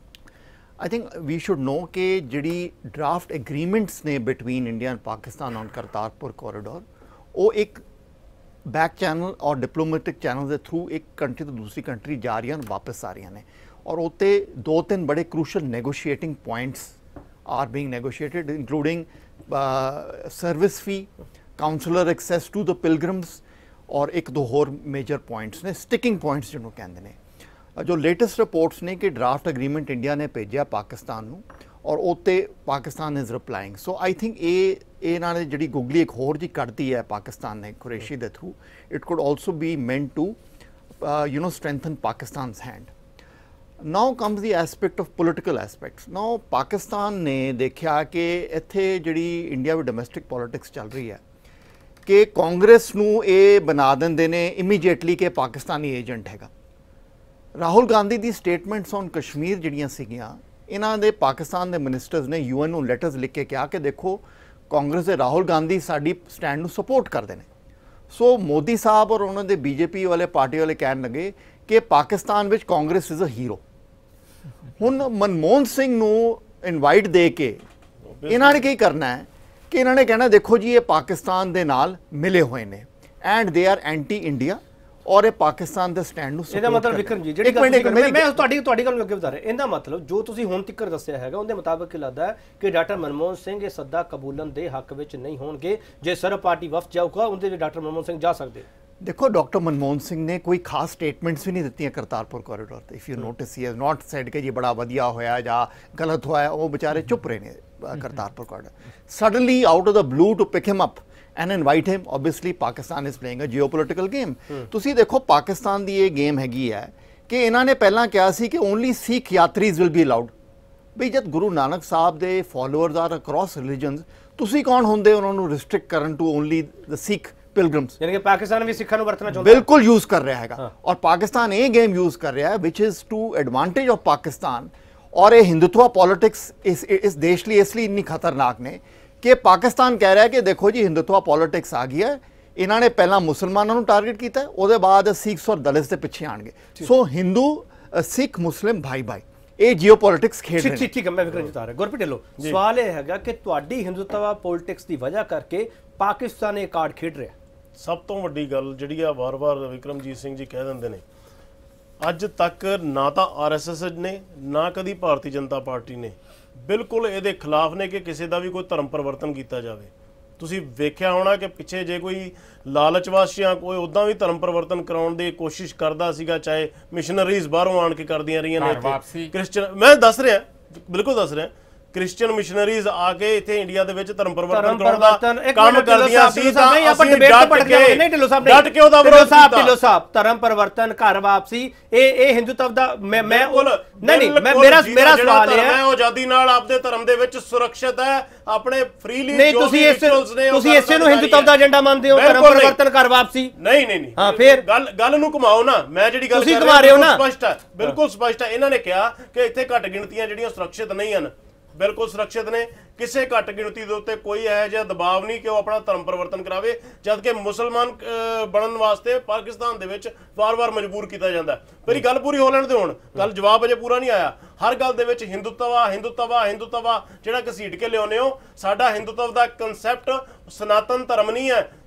I think we should know कि जिहड़ी ड्राफ्ट एग्रीमेंट्स ने between India and Pakistan on Kartarpur corridor, वो एक बैक चैनल और डिप्लोमेटिक चैनल के थ्रू एक कंट्री तो दूसरी कंट्री जा रही हैं, वापस आ रही हैं, और उत्ते दो तीन बड़े crucial negotiating points are being negotiated, including service fee, consular access to the pilgrims, और एक दो होर मेजर पॉइंट्स ने, स्टिकिंग पॉइंट्स जिन्होंने कहते हैं। जो लेटेस्ट रिपोर्ट्स ने कि ड्राफ्ट एग्रीमेंट इंडिया ने भेजा पाकिस्तान नूं, और उत्ते Pakistan is replying. So I think ये इन्हां ने जिहड़ी गुगली एक होर जी कढ़ती है पाकिस्तान ने कुरैशी दे through, it could also be meant to you know strengthen Pakistan's hand. Now comes the aspect of political aspects. Now Pakistan ने देखा कि इत्थे जिहड़ी इंडिया विच डोमैसटिक पॉलिटिक्स चल रही है कि कांग्रेस नूं ये बना दिंदे ने इमीजिएटली कि पाकिस्तानी एजेंट हैगा। राहुल गांधी दी स्टेटमेंट्स ऑन कश्मीर जिहड़ियां सीगियां, इन्हां दे पाकिस्तान दे मिनिस्टर्स ने यूएन नूं लैटर्स लिख के कहा कि देखो कांग्रेस दे राहुल गांधी साडी स्टैंड नूं सपोर्ट करदे ने। सो मोदी साहब और उन्हां दे बीजेपी वाले पार्टी वाले कहण लगे कि पाकिस्तान विच कांग्रेस इज़ अ हीरो। हुण मनमोहन सिंह नूं इनवाइट दे के इन्हां ने की करना है कि इन्हां ने कहना देखो जी ये पाकिस्तान दे नाल मिले हुए ने and they are anti India, और ये पाकिस्तान ਦੇ ਸਟੈਂਡ ਨੂੰ
ਇਹਦਾ ਮਤਲਬ ਵਿਕਰਮ ਜੀ ਜਿਹੜੀ ਗੱਲ ਤੁਸੀਂ ਮੈਂ ਮੈਂ ਤੁਹਾਡੀ ਤੁਹਾਡੀ ਗੱਲ ਨੂੰ ਅੱਗੇ ਵਧਾ ਰਿਹਾ, ਇਹਦਾ ਮਤਲਬ ਜੋ ਤੁਸੀਂ ਹੁਣ ਤੱਕ ਦੱਸਿਆ ਹੈਗਾ ਉਹਦੇ ਮੁਤਾਬਕ ਕੀ ਲੱਗਦਾ ਹੈ ਕਿ ਡਾਕਟਰ ਮਨਮੋਹਨ ਸਿੰਘ ਇਹ ਸੱਦਾ ਕਬੂਲਣ ਦੇ ਹੱਕ ਵਿੱਚ ਨਹੀਂ ਹੋਣਗੇ। ਜੇ ਸਰਬ ਪਾਰਟੀ ਵਫਦ ਜਾਊਗਾ ਉਹਦੇ ਵਿੱਚ ਡਾਕਟਰ ਮਨਮੋਹਨ ਸਿੰਘ ਜਾ ਸਕਦੇ।
देखो डॉक्टर मनमोहन सिंह ने कोई खास स्टेटमेंट्स भी नहीं दी करतारपुर कॉरिडोर पर। If you notice he has not said कि जी बड़ा वधिया होया या गलत होया, वो बेचारे चुप रहे ने Kartarpur corridor. Suddenly out of the blue to pick him up and invite him, obviously Pakistan is playing a geopolitical game. तुसी देखो पाकिस्तान दी ये गेम हैगी है कि इन्हां ने पहला कहा सी कि ओनली सिख यात्रीज विल बी अलाउड। बई जब गुरु नानक साहब दे फॉलोअर्स आर अक्रॉस रिलीजन्स, तुसी कौन होंदे उन्हां नूं रिस्ट्रिक्ट करन to only the Sikh pilgrims.
यानी कि पाकिस्तान भी सिखा नूं वरतना चाहुंदा है,
बिल्कुल यूज कर रहा हैगा। और पाकिस्तान ये गेम यूज कर रहा है which is to advantage of Pakistan. और ये हिंदुत्व पॉलिटिक्स इस इस देश लिए इसलिए इतनी खतरनाक ने कि पाकिस्तान कह रहा है कि देखो जी हिंदुत्व पॉलिटिक्स आ गई है, इन्होंने पहला मुसलमानों को टारगेट किया, उसके बाद सिख्स और दलित के पिछे आएंगे। सो हिंदू सिख मुस्लिम भाई भाई ये जियो पॉलिटिक्स खेड रहे।
ठीक है, मैं विक्रम जी रहा गुरप्रीत ढिल्लों, सवाल यह है कि तुहाडी हिंदुत्व पॉलिटिक्स की वजह करके पाकिस्तान ये कार्ड खेड रहा।
ਸਭ ਤੋਂ ਵੱਡੀ ਗੱਲ ਜਿਹੜੀ ਆ ਵਾਰ-ਵਾਰ ਵਿਕਰਮਜੀਤ ਸਿੰਘ ਜੀ ਕਹਿ ਦਿੰਦੇ ਨੇ, ਅੱਜ ਤੱਕ ਨਾ ਤਾਂ ਆਰਐਸਐਸ ਨੇ ਨਾ ਕਦੀ ਭਾਰਤੀ ਜਨਤਾ ਪਾਰਟੀ ਨੇ ਬਿਲਕੁਲ ਇਹਦੇ ਖਿਲਾਫ ਨੇ ਕਿ ਕਿਸੇ ਦਾ ਵੀ ਕੋਈ ਧਰਮ ਪਰਿਵਰਤਨ ਕੀਤਾ ਜਾਵੇ। ਤੁਸੀਂ ਵੇਖਿਆ ਹੋਣਾ ਕਿ ਪਿੱਛੇ ਜੇ ਕੋਈ ਲਾਲਚਵਾਸ ਜਾਂ ਕੋਈ ਉੱਦਾਂ ਵੀ ਧਰਮ ਪਰਿਵਰਤਨ ਕਰਾਉਣ ਦੀ ਕੋਸ਼ਿਸ਼ ਕਰਦਾ ਸੀਗਾ, ਚਾਹੇ ਮਿਸ਼ਨਰੀਜ਼ ਬਾਹਰੋਂ ਆਣ ਕੇ ਕਰਦੀਆਂ ਰਹੀਆਂ ਨੇ ਇੱਥੇ ਕ੍ਰਿਸਚਨ, ਮੈਂ ਦੱਸ ਰਿਹਾ ਬਿਲਕੁਲ ਦੱਸ ਰਿਹਾ ਕ੍ਰਿਸਚੀਅਨ ਮਿਸ਼ਨਰੀਜ਼ ਆ ਕੇ ਇੱਥੇ ਇੰਡੀਆ ਦੇ ਵਿੱਚ ਧਰਮ ਪਰਿਵਰਤਨ ਕਰਾਉਣ ਦਾ ਕੰਮ ਕਰਦੀਆਂ ਸੀ। ਤਾਂ
ਨਹੀਂ ਆਪਾਂ ਡਿਬੇਟ ਤੋਂ ਭਟਕ ਗਏ ਨਹੀਂ ਢਿੱਲੋਂ ਸਾਹਿਬ,
ਡਟ ਕੇ ਉਹਦਾ ਵਿਰੋਧ ਕੀਤਾ।
ਢਿੱਲੋਂ ਸਾਹਿਬ ਧਰਮ ਪਰਿਵਰਤਨ ਘਰ ਵਾਪਸੀ ਇਹ ਇਹ ਹਿੰਦੂਤਵ ਦਾ ਮੈਂ ਮੈਂ ਨਹੀਂ ਨਹੀਂ ਮੈਂ ਮੇਰਾ ਮੇਰਾ ਸਵਾਲ ਇਹ ਹੈ ਉਹ
ਆਜ਼ਾਦੀ ਨਾਲ ਆਪਦੇ ਧਰਮ ਦੇ ਵਿੱਚ ਸੁਰੱਖਿਅਤ ਹੈ, ਆਪਣੇ ਫ੍ਰੀਲੀ
ਨਹੀਂ ਤੁਸੀਂ ਇਸ ਤੁਸੀਂ ਇਸੇ ਨੂੰ ਹਿੰਦੂਤਵ ਦਾ ਏਜੰਡਾ ਮੰਨਦੇ ਹੋ ਧਰਮ ਪਰਿਵਰਤਨ ਘਰ ਵਾਪਸੀ?
ਨਹੀਂ ਨਹੀਂ ਨਹੀਂ
ਹਾਂ ਫਿਰ
ਗੱਲ ਗੱਲ ਨੂੰ ਘੁਮਾਓ ਨਾ, ਮੈਂ ਜਿਹੜੀ ਗੱਲ
ਤੁਸੀਂ ਘੁਮਾ ਰਹੇ ਹੋ ਨਾ,
ਸਪਸ਼ਟ ਹੈ ਬਿਲਕੁਲ ਸਪਸ਼ਟ ਹੈ। ਇਹਨਾਂ ਨੇ ਕਿਹਾ ਕਿ ਇੱਥੇ ਘੱਟ ਗਿਣਤੀਆਂ ਜਿਹੜੀਆਂ ਸੁਰੱਖਿਅਤ ਨਹੀਂ ਹਨ, ਬਿਲਕੁਲ ਸੁਰੱਖਿਅਤ ਨੇ। ਕਿਸੇ ਘੱਟ ਗਿਣਤੀ ਦੇ ਉੱਤੇ ਕੋਈ ਇਹੋ ਜਿਹਾ ਦਬਾਅ ਨਹੀਂ ਕਿ ਉਹ ਆਪਣਾ ਧਰਮ ਪਰਿਵਰਤਨ ਕਰਾਵੇ, ਜਦ ਕਿ ਮੁਸਲਮਾਨ ਬਣਨ ਵਾਸਤੇ ਪਾਕਿਸਤਾਨ ਦੇ ਵਿੱਚ ਵਾਰ-ਵਾਰ ਮਜਬੂਰ ਕੀਤਾ ਜਾਂਦਾ। ਮੇਰੀ ਗੱਲ ਪੂਰੀ ਹੋ ਲੈਣ ਦਿਓ, ਹੁਣ ਗੱਲ ਜਵਾਬ ਅਜੇ ਪੂਰਾ ਨਹੀਂ ਆਇਆ। ਹਰ ਗੱਲ ਦੇ ਵਿੱਚ ਹਿੰਦੂਤਵਾ ਹਿੰਦੂਤਵਾ ਹਿੰਦੂਤਵਾ ਜਿਹੜਾ ਘਸੀਟ ਕੇ ਲਿਆਉਂਦੇ ਹੋ। ਸਾਡਾ ਹਿੰਦੂਤਵ ਦਾ ਕਨਸੈਪਟ ਸਨਾਤਨ ਧਰਮ ਨਹੀਂ ਹੈ,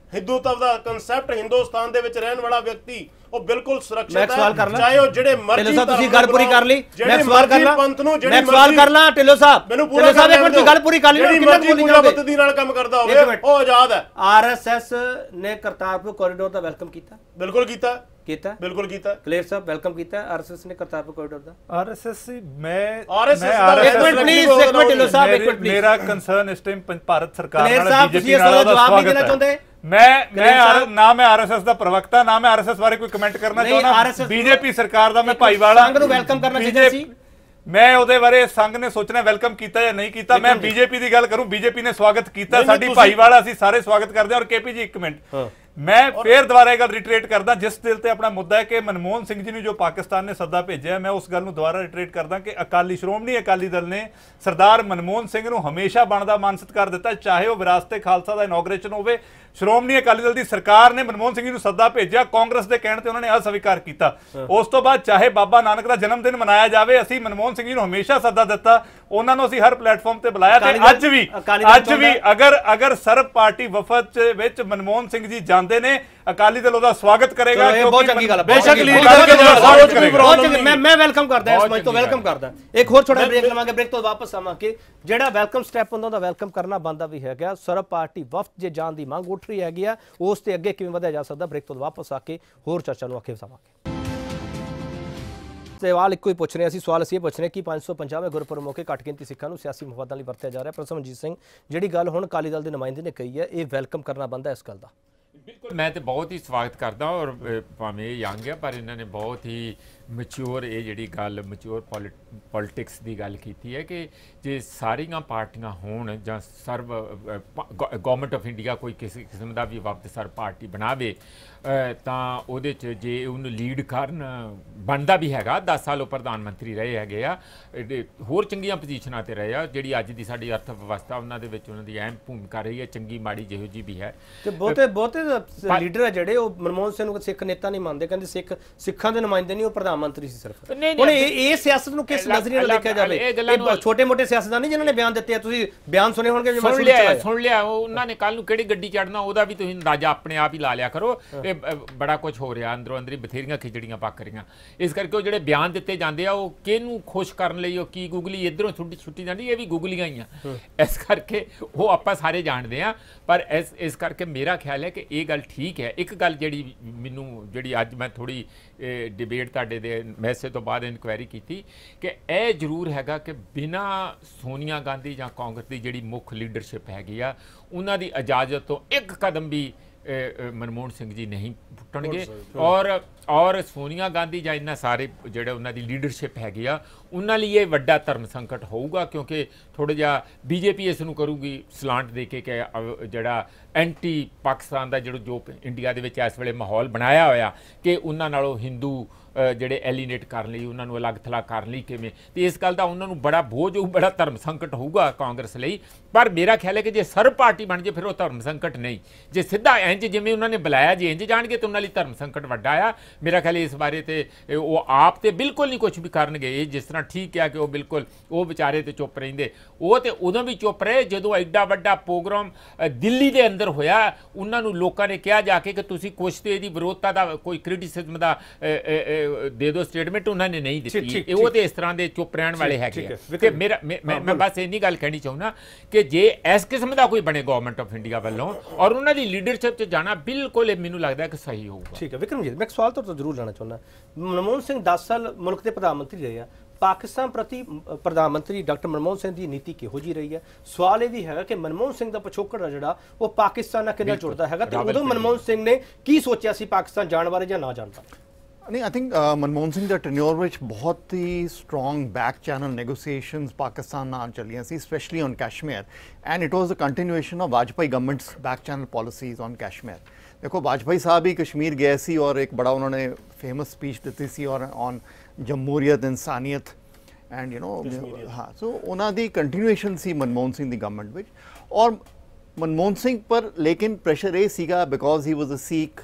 ਹਿੰਦੂਤਵ ਦਾ ਕਨਸੈਪਟ, ਹਿੰਦੁਸਤਾਨ ਦੇ ਵਿੱਚ ਰਹਿਣ ਵਾਲਾ ਵਿਅਕਤੀ ਉਹ ਬਿਲਕੁਲ ਸੁਰੱਖਿਅਤ
ਮੈਂ ਸਵਾਲ ਕਰ
ਹੈ,
ਲਾਂ
ਚਾਹੇ ਉਹ ਜਿਹੜੇ ਮਰਜ਼ੀ
ਢਿੱਲੋਂ ਸਾਹਿਬ ਤੁਸੀਂ ਗੱਲ ਪੂਰੀ ਕਰ ਲਈ। ਮੈਂ ਸਵਾਲ ਕਰ ਲਾਂ
ਪੰਥ ਨੂੰ
ਮੈਂ
ਜਿਹੜੀ
ਸਵਾਲ ਕਰ ਲਾਂ ਢਿੱਲੋਂ ਸਾਹਿਬ
ਮੈਨੂੰ
ਢਿੱਲੋਂ ਸਾਹਿਬ ਇੱਕ ਮਿੰਟ ਤੁਸੀਂ ਗੱਲ ਪੂਰੀ ਕਰ ਲਈ।
ਜਿਹੜੀ ਮਰਜ਼ੀ ਪੂਜਾ ਬੁੱਧੀ ਨਾਲ ਕੰਮ ਕਰਦਾ ਹੋਵੇ ਉਹ ਆਜ਼ਾਦ ਹੈ।
ਆਰਐਸਐਸ ਨੇ ਕਰਤਾਰਪੁਰ ਕੋਰੀਡੋਰ ਦਾ ਵੈਲਕਮ ਕੀਤਾ?
ਬਿਲਕੁਲ ਕੀਤਾ
ਕੀਤਾ
ਬਿਲकुल ਕੀਤਾ।
ਕਲੀਅਰ ਸਾਹਿਬ ਵੈਲਕਮ ਕੀਤਾ ਆਰਐਸਐਸ ਨੇ ਕਰਤਾਰਪੁਰ ਕੋਰੀਡੋਰ ਦਾ?
ਆਰਐਸਐਸ ਮੈਂ
ਆਰਐਸਐਸ
ਇੱਕ ਮਿੰਟ ਪਲੀਜ਼ ਇੱਕ ਮਿੰਟ ਢਿੱਲੋਂ ਸਾਹਿਬ ਇੱਕ ਮਿੰਟ ਪਲੀਜ਼।
ਮੇਰਾ ਕੰਸਰਨ ਇਸ ਟਾਈਮ ਭਾਰਤ ਸਰਕਾਰ
ਕਲੀਅਰ
ਨਾਲ
ਸਾਹਿਬ
ਬੀਜੇਪੀ
ਤੁਸੀਂ ਇਸ
ਨਾਲ
ਦਾ
ਉਹਦਾ
ਜਵਾਬ ਨਹੀਂ
ਸਵਾਗਤ
ਦੇਣਾ
ਹੈ।
ਚਾਹੁੰਦੇ?
ਮੈਂ ਮੈਂ ਨਾ ਮੈਂ ਆਰਐਸਐਸ ਦਾ ਪ੍ਰਵਕਤਾ, ਨਾ ਮੈਂ ਆਰਐਸਐਸ ਬਾਰੇ ਕੋਈ ਕਮੈਂਟ ਕਰਨਾ ਚਾਹੁੰਦਾ। ਬੀਜੇਪੀ ਸਰਕਾਰ ਦਾ ਮੈਂ ਭਾਈਵਾਲਾ
ਸੰਘ ਨੂੰ ਵੈਲਕਮ ਕਰਨਾ ਚਾਹੀਦਾ ਸੀ।
ਮੈਂ ਉਹਦੇ ਬਾਰੇ ਸੰਘ ਨੇ ਸੋਚਣਾ ਵੈਲਕਮ ਕੀਤਾ ਜਾਂ ਨਹੀਂ ਕੀਤਾ। ਮੈਂ ਬੀਜੇਪੀ ਦੀ ਗੱਲ ਕਰੂੰ, ਬੀਜੇਪੀ ਨੇ ਸਵਾਗਤ ਕੀਤਾ, ਸਾਡੀ ਭਾਈਵਾਲਾ ਅਸੀਂ ਸਾਰੇ ਸਵਾਗਤ ਕਰਦੇ ਹਾਂ। ਔਰ ਕੇਪੀ ਜੀ ਇੱਕ ਮਿੰਟ, ਮੈਂ ਫੇਰ ਦੁਬਾਰਾ ਇਹ ਗੱਲ ਰਿਟਰੇਟ ਕਰਦਾ, ਜਿਸ ਦਿਲ ਤੇ ਆਪਣਾ ਮੁੱਦਾ ਹੈ ਕਿ ਮਨਮੋਹਨ ਸਿੰਘ ਜੀ ਨੂੰ ਜੋ ਪਾਕਿਸਤਾਨ ਨੇ ਸੱਦਾ ਭੇਜਿਆ, ਮੈਂ ਉਸ ਗੱਲ ਨੂੰ ਦੁਬਾਰਾ ਰਿਟਰੇਟ ਕਰਦਾ ਕਿ ਅਕਾਲੀ ਸ਼੍ਰੋਮਣੀ ਅਕਾਲੀ ਦਲ ਨੇ ਸਰਦਾਰ ਮਨਮੋਹਨ ਸਿੰਘ ਨੂੰ ਹਮੇਸ਼ਾ ਬਣਦਾ ਮਾਨ ਸਤਿਕਾਰ ਦਿੱਤਾ, ਚਾਹੇ ਉਹ ਵਿਰਾਸਤ-ਏ ਖਾਲਸਾ ਦਾ ਇਨੋਗ੍ਰੇਸ਼ਨ ਹੋਵੇ। ਸ਼੍ਰੋਮਣੀ ਅਕਾਲੀ ਦਲ ਦੀ ਸਰਕਾਰ ਨੇ ਮਨਮੋਹਨ ਸਿੰਘ ਜੀ ਨੂੰ ਸੱਦਾ ਭੇਜਿਆ, ਕਾਂਗਰਸ ਦੇ ਕਹਿਣ ਤੇ ਉਹਨਾਂ ਨੇ ਅਸਵੀਕਾਰ ਕੀਤਾ। ਉਸ ਤੋਂ ਬਾਅਦ ਚਾਹੇ ਬਾਬਾ ਨਾਨਕ ਦਾ ਜਨਮ ਦਿਨ ਮਨਾਇਆ ਜਾਵੇ, ਅਸੀਂ ਮਨਮੋਹਨ ਸਿੰਘ ਜੀ ਨੂੰ ਹਮੇਸ਼ਾ ਸੱਦਾ ਦਿੱਤਾ, ਉਹਨਾਂ ਨੂੰ ਅਸੀਂ ਹਰ ਪਲੇਟਫਾਰਮ ਤੇ ਬੁਲਾਇਆ। ਤੇ ਅੱਜ ਵੀ ਅੱਜ ਵੀ ਅਗਰ ਅਗਰ ਸਰਬ ਪਾਰਟੀ ਵਫਦ ਵਿੱਚ ਮਨਮੋਹਨ ਸਿੰਘ ਜੀ ਜਾਂਦੇ ਨੇ, ਅਕਾਲੀ ਦਲ ਉਹਦਾ ਸਵਾਗਤ ਕਰੇਗਾ।
ਬਹੁਤ ਚੰਗੀ ਗੱਲ ਹੈ,
ਬੇਸ਼ੱਕ ਲੀਡ
ਕਰਕੇ ਮੈਂ ਮੈਂ ਵੈਲਕਮ ਕਰਦਾ ਇਸ ਮੰਚ ਤੋਂ ਵੈਲਕਮ ਕਰਦਾ। ਇੱਕ ਹੋਰ ਛੋਟਾ ਬ੍ਰੇਕ ਲਵਾਂਗੇ, ਬ੍ਰੇਕ ਤੋਂ ਵਾਪਸ ਆਵਾਂਗੇ। ਜਿਹੜਾ ਵੈਲਕਮ ਸਟੈਪ ਹੁੰਦਾ ਉਹਦਾ ਵੈਲਕਮ ਕਰਨਾ ਬਣਦਾ ਵੀ ਹੈਗਾ। ਸਰਬ ਪਾਰਟੀ ਵਫਦ ਜੇ ਜਾਣ ਦੀ ਮੰਗ ਉੱਠ ਰਹੀ ਹੈਗੀ ਆ, ਉਸ ਤੇ ਅੱਗੇ ਕਿਵੇਂ ਵਧਿਆ ਜਾ ਸਕਦਾ? ਬ੍ਰੇਕ ਤੋਂ ਵਾਪਸ ਆ ਕੇ ਹੋਰ ਚਰਚਾ ਨੂੰ ਅੱਗੇ ਵਸਾਵਾਂਗੇ। ਸਵਾਲ ਇੱਕੋ ਹੀ ਪੁੱਛ ਰਹੇ ਅਸੀਂ ਸਵਾਲ ਅਸੀਂ ਇਹ ਪੁੱਛ ਰਹੇ ਕਿ ਪੰਜ ਸੌ ਪੰਜਾਹਵੇਂ ਗੁਰਪੁਰਬ ਮੌਕੇ ਘੱਟ ਗਿਣਤੀ ਸਿੱਖਾਂ ਨੂੰ ਸਿਆਸੀ ਮਫਾਦਾਂ ਲਈ ਵਰਤਿਆ ਜਾ ਰਿਹਾ। ਪ੍ਰਸਮਜੀਤ ਸਿੰਘ, ਜਿਹੜੀ ਗੱਲ ਹੁਣ ਅਕਾਲੀ ਦਲ ਦੇ ਨੁਮਾਇੰਦੇ ਨੇ ਕਹੀ ਹੈ, ਇਹ ਵੈਲਕਮ ਕਰਨਾ ਬਣਦਾ ਇਸ ਗੱਲ ਦਾ?
ਬਿਲਕੁਲ, ਮੈਂ ਤੇ ਬਹੁਤ ਹੀ ਸਵਾਗਤ ਕਰਦਾ। ਔਰ ਭਾਵੇਂ ਇਹ ਯੰਗ ਹੈ ਪਰ ਇਹਨਾਂ ਨੇ ਬਹੁਤ ਹੀ ਮੈਚੁਰ ਇਹ ਜਿਹੜੀ ਗੱਲ ਮੈਚੁਰ ਪੋਲਿਟਿਕਸ ਦੀ ਗੱਲ ਕੀਤੀ ਹੈ ਕਿ ਜੇ ਸਾਰੀਆਂ ਪਾਰਟੀਆਂ ਹੋਣ ਜਾਂ ਸਰਵ ਗਵਰਨਮੈਂਟ ਆਫ ਇੰਡੀਆ ਕੋਈ ਕਿਸੇ ਕਿਸਮ ਦਾ ਵੀ ਵਕਤ ਸਰਬ ਪਾਰਟੀ ਬਣਾਵੇ ਤਾਂ ਉਹਦੇ 'ਚ ਜੇ ਉਹਨੂੰ ਲੀਡ ਕਰਨ ਬਣਦਾ ਵੀ ਹੈਗਾ। ਦਸ ਸਾਲ ਉਹ ਪ੍ਰਧਾਨ ਮੰਤਰੀ ਰਹੇ ਹੈਗੇ ਆ, ਹੋਰ ਚੰਗੀਆਂ ਪੋਜੀਸ਼ਨਾਂ 'ਤੇ ਰਹੇ ਆ। ਜਿਹੜੀ ਅੱਜ ਦੀ ਸਾਡੀ ਅਰਥ ਵਿਵਸਥਾ ਉਹਨਾਂ ਦੇ ਵਿੱਚ ਉਹਨਾਂ ਦੀ ਅਹਿਮ ਭੂਮਿਕਾ ਰਹੀ ਹੈ, ਚੰਗੀ ਮਾੜੀ ਜਿਹੋ ਜੀ ਵੀ ਹੈ।
ਤੇ ਬਹੁਤੇ ਬਹੁਤੇ ਲੀਡਰ ਹੈ ਜਿਹੜੇ ਉਹ ਮਨਮੋਹਨ ਸਿੰਘ ਨੂੰ ਸਿੱਖ ਨੇਤਾ ਨਹੀਂ ਮੰਨਦੇ, ਕਹਿੰਦੇ ਸਿੱਖ ਸਿੱਖਾਂ ਦੇ ਨੁਮਾਇੰਦੇ ਨਹੀਂ, ਉਹ ਪ੍ਰਧਾਨ ਮੰਤਰੀ ਸੀ ਸਿਰਫ। ਹੁਣ ਇਹ ਸਿਆਸਤ ਨੂੰ ਕਿਸ ਨਜ਼ਰੀਏ ਨਾਲ ਦੇਖਿਆ ਜਾਵੇ? ਇਹ ਛੋਟੇ ਮੋਟੇ ਸਿਆਸਤਦਾਨ ਨਹੀਂ ਜਿਨ੍ਹਾਂ ਨੇ ਬਿਆਨ ਦਿੱਤੇ ਆ, ਤੁਸੀਂ ਬਿਆਨ ਸੁਣੇ ਹੋਣਗੇ।
ਸੁਣ ਲਿਆ ਸੁਣ ਲਿਆ ਉਹਨਾਂ ਨੇ ਕੱਲ ਨੂੰ ਕਿਹੜੀ ਗੱਡੀ ਚੜਨਾ ਉਹਦਾ ਵੀ ਤੁਸੀਂ ਅੰਦਾਜ਼ਾ ਆਪਣੇ ਆਪ ਹੀ ਲਾ ਲਿਆ ਕਰੋ। ਇਹ ਬੜਾ ਕੁਝ ਹੋ ਰਿਹਾ ਅੰਦਰੋਂ ਅੰਦਰੀ, ਬਥੇਰੀਆਂ ਖਿਚੜੀਆਂ ਪੱਕ ਰਹੀਆਂ। ਇਸ ਕਰਕੇ ਉਹ ਜਿਹੜੇ ਬਿਆਨ ਦਿੱਤੇ ਜਾਂਦੇ ਆ ਉਹ ਕਿਹਨੂੰ ਖੁਸ਼ ਕਰਨ ਲਈ, ਉਹ ਕੀ ਗੁਗਲੀ ਇੱਧਰੋਂ ਛੁੱਟੀ ਛੁੱਟੀ ਜਾਂਦੀ, ਇਹ ਵੀ ਗੁਗਲੀਆਂ ਹੀ ਆ। ਇਸ ਕਰਕੇ ਉਹ ਆਪਾਂ ਸਾਰੇ ਜਾਣਦੇ ਆ। ਪਰ ਇਸ ਇਸ ਕਰਕੇ ਮੇਰਾ ਖਿਆਲ ਹੈ ਕਿ ਇਹ ਗੱਲ ਠੀਕ ਹੈ। ਇੱਕ ਗੱਲ ਜਿਹੜੀ ਮੈਨੂੰ ਜਿਹੜੀ ਅੱਜ ਮੈਂ ਥੋੜ੍ਹੀ ਡਿਬੇਟ ਤੁਹਾਡੇ ਦੇ ਮੈਸੇਜ ਤੋਂ ਬਾਅਦ ਇਨਕੁਆਇਰੀ ਕੀਤੀ ਕਿ ਇਹ ਜ਼ਰੂਰ ਹੈਗਾ ਕਿ ਬਿਨਾਂ ਸੋਨੀਆ ਗਾਂਧੀ ਜਾਂ ਕਾਂਗਰਸ ਦੀ ਜਿਹੜੀ ਮੁੱਖ ਲੀਡਰਸ਼ਿਪ ਹੈਗੀ ਆ, ਉਹਨਾਂ ਦੀ ਇਜਾਜ਼ਤ ਤੋਂ ਇੱਕ ਕਦਮ ਵੀ ਮਨਮੋਹਨ ਸਿੰਘ ਜੀ ਨਹੀਂ ਪੁੱਟਣਗੇ। ਔਰ ਔਰ ਸੋਨੀਆ ਗਾਂਧੀ ਜਾਂ ਇਹਨਾਂ ਸਾਰੇ ਜਿਹੜੇ ਉਹਨਾਂ ਦੀ ਲੀਡਰਸ਼ਿਪ ਹੈਗੀ ਆ, ਉਹਨਾਂ ਲਈ ਇਹ ਵੱਡਾ ਧਰਮ ਸੰਕਟ ਹੋਊਗਾ। ਕਿਉਂਕਿ ਥੋੜ੍ਹਾ ਜਿਹਾ ਬੀਜੇਪੀ ਇਸ ਨੂੰ ਕਰੂਗੀ ਸਲਾਂਟ ਦੇ ਕੇ ਕਿ ਜਿਹੜਾ ਐਂਟੀ ਪਾਕਿਸਤਾਨ ਦਾ ਜਿਹੜਾ ਜੋ ਇੰਡੀਆ ਦੇ ਵਿੱਚ ਇਸ ਵੇਲੇ ਮਾਹੌਲ ਬਣਾਇਆ ਹੋਇਆ ਕਿ ਉਹਨਾਂ ਨਾਲੋਂ ਹਿੰਦੂ ਜਿਹੜੇ ਐਲੀਨੇਟ ਕਰਨ ਲਈ, ਉਹਨਾਂ ਨੂੰ ਅਲੱਗ ਥਲੱਗ ਕਰਨ ਲਈ ਕਿਵੇਂ, ਤੇ ਇਸ ਗੱਲ ਦਾ ਉਹਨਾਂ ਨੂੰ ਬੜਾ ਬੋਝ ਹੋਊ, ਬੜਾ ਧਰਮ ਸੰਕਟ ਹੋਊਗਾ ਕਾਂਗਰਸ ਲਈ। ਪਰ ਮੇਰਾ ਖਿਆਲ ਹੈ ਕਿ ਜੇ ਸਰਬ ਪਾਰਟੀ ਬਣ ਜੇ ਫਿਰ ਉਹ ਧਰਮ ਸੰਕਟ ਨਹੀਂ। ਜੇ ਸਿੱਧਾ ਇੰਜ ਜਿਵੇਂ ਉਹਨਾਂ ਨੇ ਬੁਲਾਇਆ ਜੇ ਇੰਜ ਜਾਣਗੇ ਤਾਂ ਉਹਨਾਂ ਲਈ ਧਰਮ ਸੰਕਟ ਵੱਡਾ ਆ। ਮੇਰਾ ਖਿਆਲ ਇਸ ਬਾਰੇ ਤੇ ਉਹ ਆਪ ਤੇ ਬਿਲਕੁਲ ਨਹੀਂ ਕੁਝ ਵੀ ਕਰਨਗੇ। ਇਹ ਜਿਸ ਤਰ੍ਹਾਂ ਠੀਕ ਹੈ ਕਿ ਉਹ ਬਿਲਕੁਲ ਉਹ ਵਿਚਾਰੇ ਤੇ ਚੁੱਪ ਰਹਿੰਦੇ, ਉਹ ਤੇ ਉਦੋਂ ਵੀ ਚੁੱਪ ਰਹੇ ਜਦੋਂ ਐਡਾ ਵੱਡਾ ਪ੍ਰੋਗਰਾਮ ਦਿੱਲੀ ਦੇ ਅੰਦਰ ਹੋਇਆ। ਉਹਨਾਂ ਨੂੰ ਲੋਕਾਂ ਨੇ ਕਿਹਾ ਜਾ ਕੇ ਕਿ ਤੁਸੀਂ ਕੁਛ ਤੇ ਇਹਦੀ ਵਿਰੋਧਤਾ ਦਾ ਕੋਈ ਕ੍ਰਿਟਿਸਿਜ਼ਮ ਦਾ ਦੇ ਦੋ ਸਟੇਟਮੈਂਟ, ਉਹਨਾਂ ਨੇ ਨਹੀਂ ਦਿੱਤੀ। ਉਹ ਤੇ ਇਸ ਤਰ੍ਹਾਂ ਦੇ ਚੁੱਪ ਰਹਿਣ ਵਾਲੇ ਹੈਗੇ ਆ। ਤੇ ਮੇਰਾ ਮੈਂ ਬਸ ਇੰਨੀ ਗੱਲ ਕਹਿਣੀ ਚਾਹੁੰਦਾ ਕਿ ਜੇ ਇਸ ਕਿਸਮ ਦਾ ਕੋਈ ਬਣੇ ਗਵਰਨਮੈਂਟ ਆਫ ਇੰਡੀਆ ਵੱਲੋਂ ਔਰ ਉਹਨਾਂ ਦੀ ਲੀਡਰਸ਼ਿਪ 'ਚ ਜਾਣਾ, ਬਿਲਕੁਲ ਇਹ ਮੈਨੂੰ ਲੱਗਦਾ ਕਿ ਸਹੀ ਹੋਊਗਾ।
ਠੀਕ ਹੈ ਵਿਕਰਮਜੀਤ, ਮੈਂ ਇੱਕ ਸਵਾਲ ਤੁਹਾਡੇ ਤੋਂ ਜ਼ਰੂਰ ਲੈਣਾ ਚਾਹੁੰਦਾ। ਮਨਮੋਹਨ ਸਿੰਘ ਦਸ ਸਾਲ ਮੁਲਕ ਦੇ ਪ੍ਰਧਾਨ ਮੰਤਰੀ ਰਹੇ ਆ, ਪਾਕਿਸਤਾਨ ਪ੍ਰਤੀ ਪ੍ਰਧਾਨ ਮੰਤਰੀ ਡਾਕਟਰ ਮਨਮੋਹਨ ਸਿੰਘ ਦੀ ਨੀਤੀ ਕਿਹੋ ਜਿਹੀ ਰਹੀ ਹੈ? ਸਵਾਲ ਇਹ ਵੀ ਹੈਗਾ ਕਿ ਮਨਮੋਹਨ ਸਿੰਘ ਦਾ ਪਿਛੋਕੜ ਹੈ ਜਿਹੜਾ ਉਹ ਪਾਕਿਸਤਾਨ ਨਾਲ ਕਿੰਨਾ ਜੁੜਦਾ ਹੈਗਾ, ਤੇ ਉਦੋਂ ਮਨਮੋਹਨ ਸਿੰਘ ਨੇ ਕੀ ਸੋਚਿਆ ਸੀ ਪਾਕਿਸਤਾਨ ਜਾਣ ਬਾਰੇ ਜਾਂ ਨਾ ਜਾਣ ਬਾਰੇ?
ਨਹੀਂ, ਆਈ ਥਿੰਕ ਮਨਮੋਹਨ ਸਿੰਘ ਦਾ ਟੈਨਿਓਰ ਵਿੱਚ ਬਹੁਤ ਹੀ strong back channel negotiations Pakistan ਨਾਲ ਚੱਲੀਆਂ ਸੀ, specially on Kashmir, and it was a continuation of Vajpayee government's back channel policies on Kashmir. देखो वाजपेयी साहब ही कश्मीर गए सी और एक बड़ा उन्होंने फेमस स्पीच दी सी और ऑन जमहूरीयत इंसानियत एंड यू नो हाँ सो उन्होंने कंटिन्यूएशन सी मनमोहन सिंह दी गवर्नमेंट विच। और मनमोहन सिंह पर लेकिन प्रेशर ये सीगा because he was a Sikh,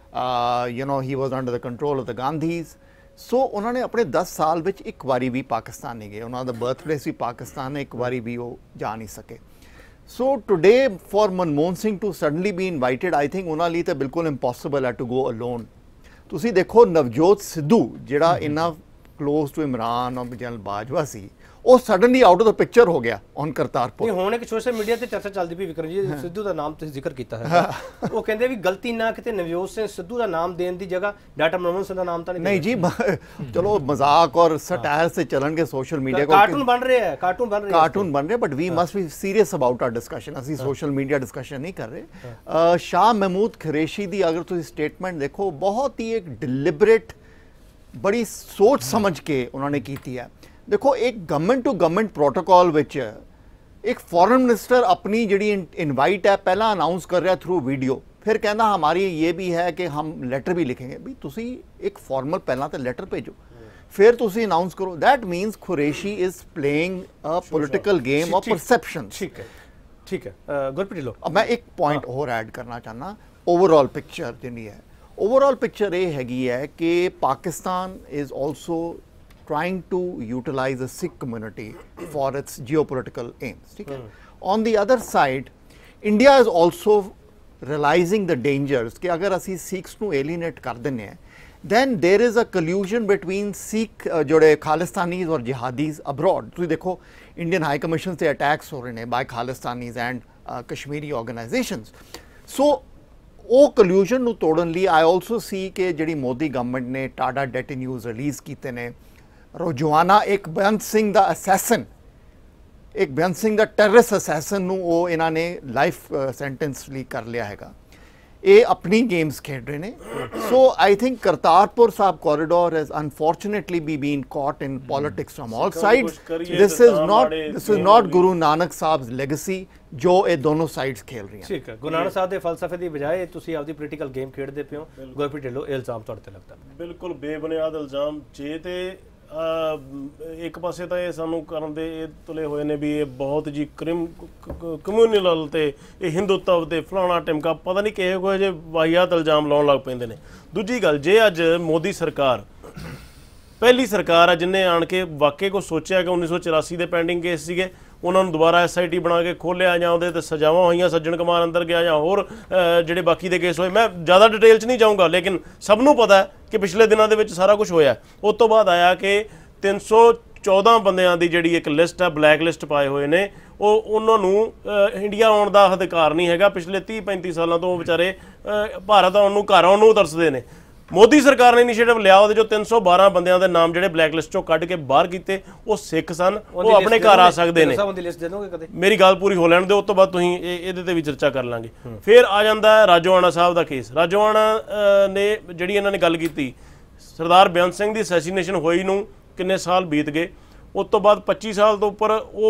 you know he was under the control of the Gandhis. So उन्होंने अपने दस साल विच एक बारी भी पाकिस्तान नहीं गए, उन्होंने बर्थ प्लेस भी पाकिस्तान है, एक बारी भी वो जा नहीं सके। So today for Manmohan Singh to suddenly be invited, I think ਉਹਨਾਂ ਲਈ ਤਾਂ ਬਿਲਕੁਲ impossible ਹੈ to go alone. ਤੁਸੀਂ ਦੇਖੋ ਨਵਜੋਤ ਸਿੱਧੂ ਜਿਹੜਾ ਇੰਨਾ ਕਲੋਜ਼ ਟੂ ਇਮਰਾਨ ਔਰ ਜਨਰਲ ਬਾਜਵਾ ਸੀ, ਉਹ suddenly out of the picture ਹੋ ਗਿਆ ਔਨ ਕਰਤਾਰਪੁਰ।
ਨਹੀਂ, ਹੁਣ ਇੱਕ ਸੋਸ਼ਲ ਮੀਡੀਆ ਤੇ ਚਰਚਾ ਚੱਲਦੀ ਪਈ ਵਿਕਰਮ ਜੀ, ਸਿੱਧੂ ਦਾ ਨਾਮ ਤੁਸੀਂ ਜ਼ਿਕਰ ਕੀਤਾ ਹੈ, ਉਹ ਕਹਿੰਦੇ ਵੀ ਗਲਤੀ ਨਾ ਕਿਤੇ ਨਵਜੋਤ ਸਿੰਘ ਸਿੱਧੂ ਦਾ ਨਾਮ ਦੇਣ ਦੀ ਜਗ੍ਹਾ ਡਾਕਟਰ ਮਨਮੋਹਨ ਸਿੰਘ ਦਾ ਨਾਮ ਤਾਂ ਨਹੀਂ
ਨਹੀਂ ਜੀ, ਚਲੋ ਮਜ਼ਾਕ ਔਰ ਸਟਾਇਰ ਸੇ ਚੱਲਣਗੇ ਸੋਸ਼ਲ ਮੀਡੀਆ ਕੋ,
ਕਾਰਟੂਨ ਬਣ ਰਹੇ ਹੈ, ਕਾਰਟੂਨ ਬਣ ਰਹੇ
ਕਾਰਟੂਨ ਬਣ ਰਹੇ, but we must be serious about our discussion. ਅਸੀਂ ਸੋਸ਼ਲ ਮੀਡੀਆ ਡਿਸਕਸ਼ਨ ਨਹੀਂ ਕਰ ਰਹੇ। ਸ਼ਾਹ ਮਹਿਮੂਦ ਕੁਰੈਸ਼ੀ ਦੀ ਅਗਰ ਤੁਸੀਂ ਸਟੇਟਮੈਂਟ ਦੇਖੋ, ਬਹੁਤ ਹੀ ਇੱਕ ਡਿਲਿਬਰੇਟ, ਬੜੀ ਸੋਚ ਸਮਝ ਕੇ ਉਹਨਾਂ ਨੇ ਕੀਤੀ ਹੈ। देखो एक गवर्नमेंट टू गवर्नमेंट प्रोटोकॉल विच एक फॉरेन मिनिस्टर अपनी जी इनवाइट है पहला अनाउंस कर रहा थ्रू वीडियो, फिर कहना हमारी ये भी है कि हम लैटर भी लिखेंगे। भी तुसी एक फॉर्मल पहला तो लैटर भेजो, फिर तुसी अनाउंस करो। That means Qureshi is playing a political game of perception.
ठीक है, ठीक है। गुरप्रीत लो,
अब मैं एक पॉइंट होर ऐड करना चाहना। ओवरऑल पिक्चर जिहड़ी है, ओवरऑल पिक्चर ये हैगी है कि Pakistan is also trying to utilize the Sikh community for its geopolitical aims. Okay? Mm. On the other side, India is also realizing the dangers कि अगर असी Sikhs ਨੂੰ alienate कर देने हैं, then there is a collusion between Sikh uh, जोड़े खालिस्तानीज और jihadis abroad. तुसी देखो Indian High Commission से attacks हो रहे हैं by Khalistanis and uh, Kashmiri organizations. So ਉਹ collusion ਨੂੰ ਤੋੜਨ ਲਈ I also see ਕਿ ਜਿਹੜੀ ਮੋਦੀ ਗਵਰਨਮੈਂਟ ਨੇ ਟਾਡਾ ਡੈਟ ਨਿਊਜ਼ ਰਿਲੀਜ਼ ਕੀਤੇ ਨੇ, ਰੋਜਵਾਨਾ ਇੱਕ ਬੇਅੰਤ ਸਿੰਘ ਦਾ ਅਸੈਸਨ, ਇੱਕ ਬੇਅੰਤ ਸਿੰਘ ਦਾ ਟੈਰਰਿਸਟ ਅਸੈਸਨ ਨੂੰ ਉਹ ਇਹਨਾਂ ਨੇ ਲਾਈਫ ਸੈਂਟੈਂਸ ਲਈ ਕਰ ਲਿਆ ਹੈਗਾ। ਇਹ ਆਪਣੀ ਗੇਮਸ ਖੇਡ ਰਹੇ ਨੇ। So I think Kartarpur Sahib corridor has unfortunately be been caught in politics from all sides. This is not this is not Guru Nanak Sahib's legacy ਜੋ ਇਹ ਦੋਨੋਂ ਸਾਈਡਸ ਖੇਲ ਰਹੀਆਂ।
ਠੀਕ ਹੈ, ਗੁਰੂ ਨਾਨਕ ਸਾਹਿਬ ਦੇ ਫਲਸਫੇ ਦੀ ਬਜਾਏ ਤੁਸੀਂ ਆਪਦੀ ਪੋਲੀਟੀਕਲ ਗੇਮ ਖੇਡਦੇ ਪਏ ਹੋ। ਗੁਰਪ੍ਰੀਤ ਢਿੱਲੋਂ, ਇਹ ਇਲਜ਼ਾਮ ਤੁਹਾਡੇ ਤੇ ਲੱਗਦਾ?
ਬਿਲਕੁਲ ਬੇਬੁਨਿਆਦ ਇਲਜ਼ਾਮ। ਜੇ ਤੇ ਇੱਕ ਪਾਸੇ ਤਾਂ ਇਹ ਸਾਨੂੰ ਕਰਨ ਦੇ ਇਹ ਤੁਲੇ ਹੋਏ ਨੇ ਵੀ ਇਹ ਬਹੁਤ ਜੀ ਕ੍ਰਿਮ ਕਮਿਊਨਲ ਤੇ ਇਹ ਹਿੰਦੂਤਵ ਤੇ ਫਲਾਣਾ ਟਿਮਕਾ ਪਤਾ ਨਹੀਂ ਕਿਹੋ ਜਿਹੇ ਜਿਹੇ ਵਾਹੀਆਤ ਇਲਜ਼ਾਮ ਲਾਉਣ ਲੱਗ ਪੈਂਦੇ ਨੇ। ਦੂਜੀ ਗੱਲ, ਜੇ ਅੱਜ ਮੋਦੀ ਸਰਕਾਰ ਪਹਿਲੀ ਸਰਕਾਰ ਆ ਜਿਹਨੇ ਆਣ ਕੇ ਵਾਕਈ ਕੁਛ ਸੋਚਿਆ ਕਿ ਉੱਨੀ ਸੌ ਚੁਰਾਸੀ ਦੇ ਪੈਂਡਿੰਗ ਕੇਸ ਸੀਗੇ ਉਹਨਾਂ ਨੂੰ ਦੁਬਾਰਾ ਐਸ ਆਈ ਟੀ ਬਣਾ ਕੇ ਖੋਲ੍ਹਿਆ ਜਾਂ ਉਹਦੇ ਤੇ ਸਜ਼ਾਵਾਂ ਹੋਈਆਂ, ਸੱਜਣ ਕੁਮਾਰ ਅੰਦਰ ਗਿਆ ਜਾਂ ਹੋਰ ਜਿਹੜੇ ਬਾਕੀ ਦੇ ਕੇਸ ਹੋਏ, ਮੈਂ ਜ਼ਿਆਦਾ ਡਿਟੇਲ 'ਚ ਨਹੀਂ ਜਾਊਂਗਾ, ਲੇਕਿਨ ਸਭ ਨੂੰ ਪਤਾ ਹੈ ਕਿ ਪਿਛਲੇ ਦਿਨਾਂ ਦੇ ਵਿੱਚ ਸਾਰਾ ਕੁਝ ਹੋਇਆ। ਉਸ ਤੋਂ ਬਾਅਦ ਆਇਆ ਕਿ ਤਿੰਨ ਸੌ ਚੌਦਾਂ ਬੰਦਿਆਂ ਦੀ ਜਿਹੜੀ ਇੱਕ ਲਿਸਟ ਹੈ, ਬਲੈਕ ਲਿਸਟ ਪਾਏ ਹੋਏ ਨੇ, ਉਹ ਉਹਨਾਂ ਨੂੰ ਇੰਡੀਆ ਆਉਣ ਦਾ ਅਧਿਕਾਰ ਨਹੀਂ ਹੈਗਾ। ਪਿਛਲੇ ਤੀਹ ਪੈਂਤੀ ਸਾਲਾਂ ਤੋਂ ਉਹ ਵਿਚਾਰੇ ਭਾਰਤ ਆਉਣ ਨੂੰ, ਘਰ ਆਉਣ ਨੂੰ ਤਰਸਦੇ ਨੇ। ਮੋਦੀ ਸਰਕਾਰ ਨੇ ਇਨੀਸ਼ੀਏਟਿਵ ਲਿਆ, ਉਹਦੇ ਜੋ ਤਿੰਨ ਸੌ ਬਾਰਾਂ ਬੰਦਿਆਂ ਦੇ ਨਾਮ ਜਿਹੜੇ ਬਲੈਕ ਲਿਸਟ ਚੋਂ ਕੱਢ ਕੇ ਬਾਹਰ ਕੀਤੇ, ਉਹ ਸਿੱਖ ਸਨ, ਉਹ ਆਪਣੇ ਘਰ ਆ ਸਕਦੇ ਨੇ। ਮੇਰੀ ਗੱਲ ਪੂਰੀ ਹੋ ਲੈਣ ਦਿਓ, ਉਸ ਤੋਂ ਬਾਅਦ ਤੁਸੀਂ ਇਹਦੇ ਤੇ ਵੀ ਚਰਚਾ ਕਰ ਲਾਂਗੇ। ਫਿਰ ਆ ਜਾਂਦਾ ਹੈ ਰਾਜੋਆਣਾ ਸਾਹਿਬ ਦਾ ਕੇਸ। ਰਾਜੋਆਣਾ ਨੇ ਜਿਹੜੀ ਇਹਨਾਂ ਨੇ ਗੱਲ ਕੀਤੀ, ਸਰਦਾਰ ਬੇਅੰਤ ਸਿੰਘ ਦੀ ਅਸੈਸੀਨੇਸ਼ਨ ਹੋਈ ਨੂੰ ਕਿੰਨੇ ਸਾਲ ਬੀਤ ਗਏ, ਉਸ ਤੋਂ ਬਾਅਦ ਪੱਚੀ ਸਾਲ ਤੋਂ ਉੱਪਰ ਉਹ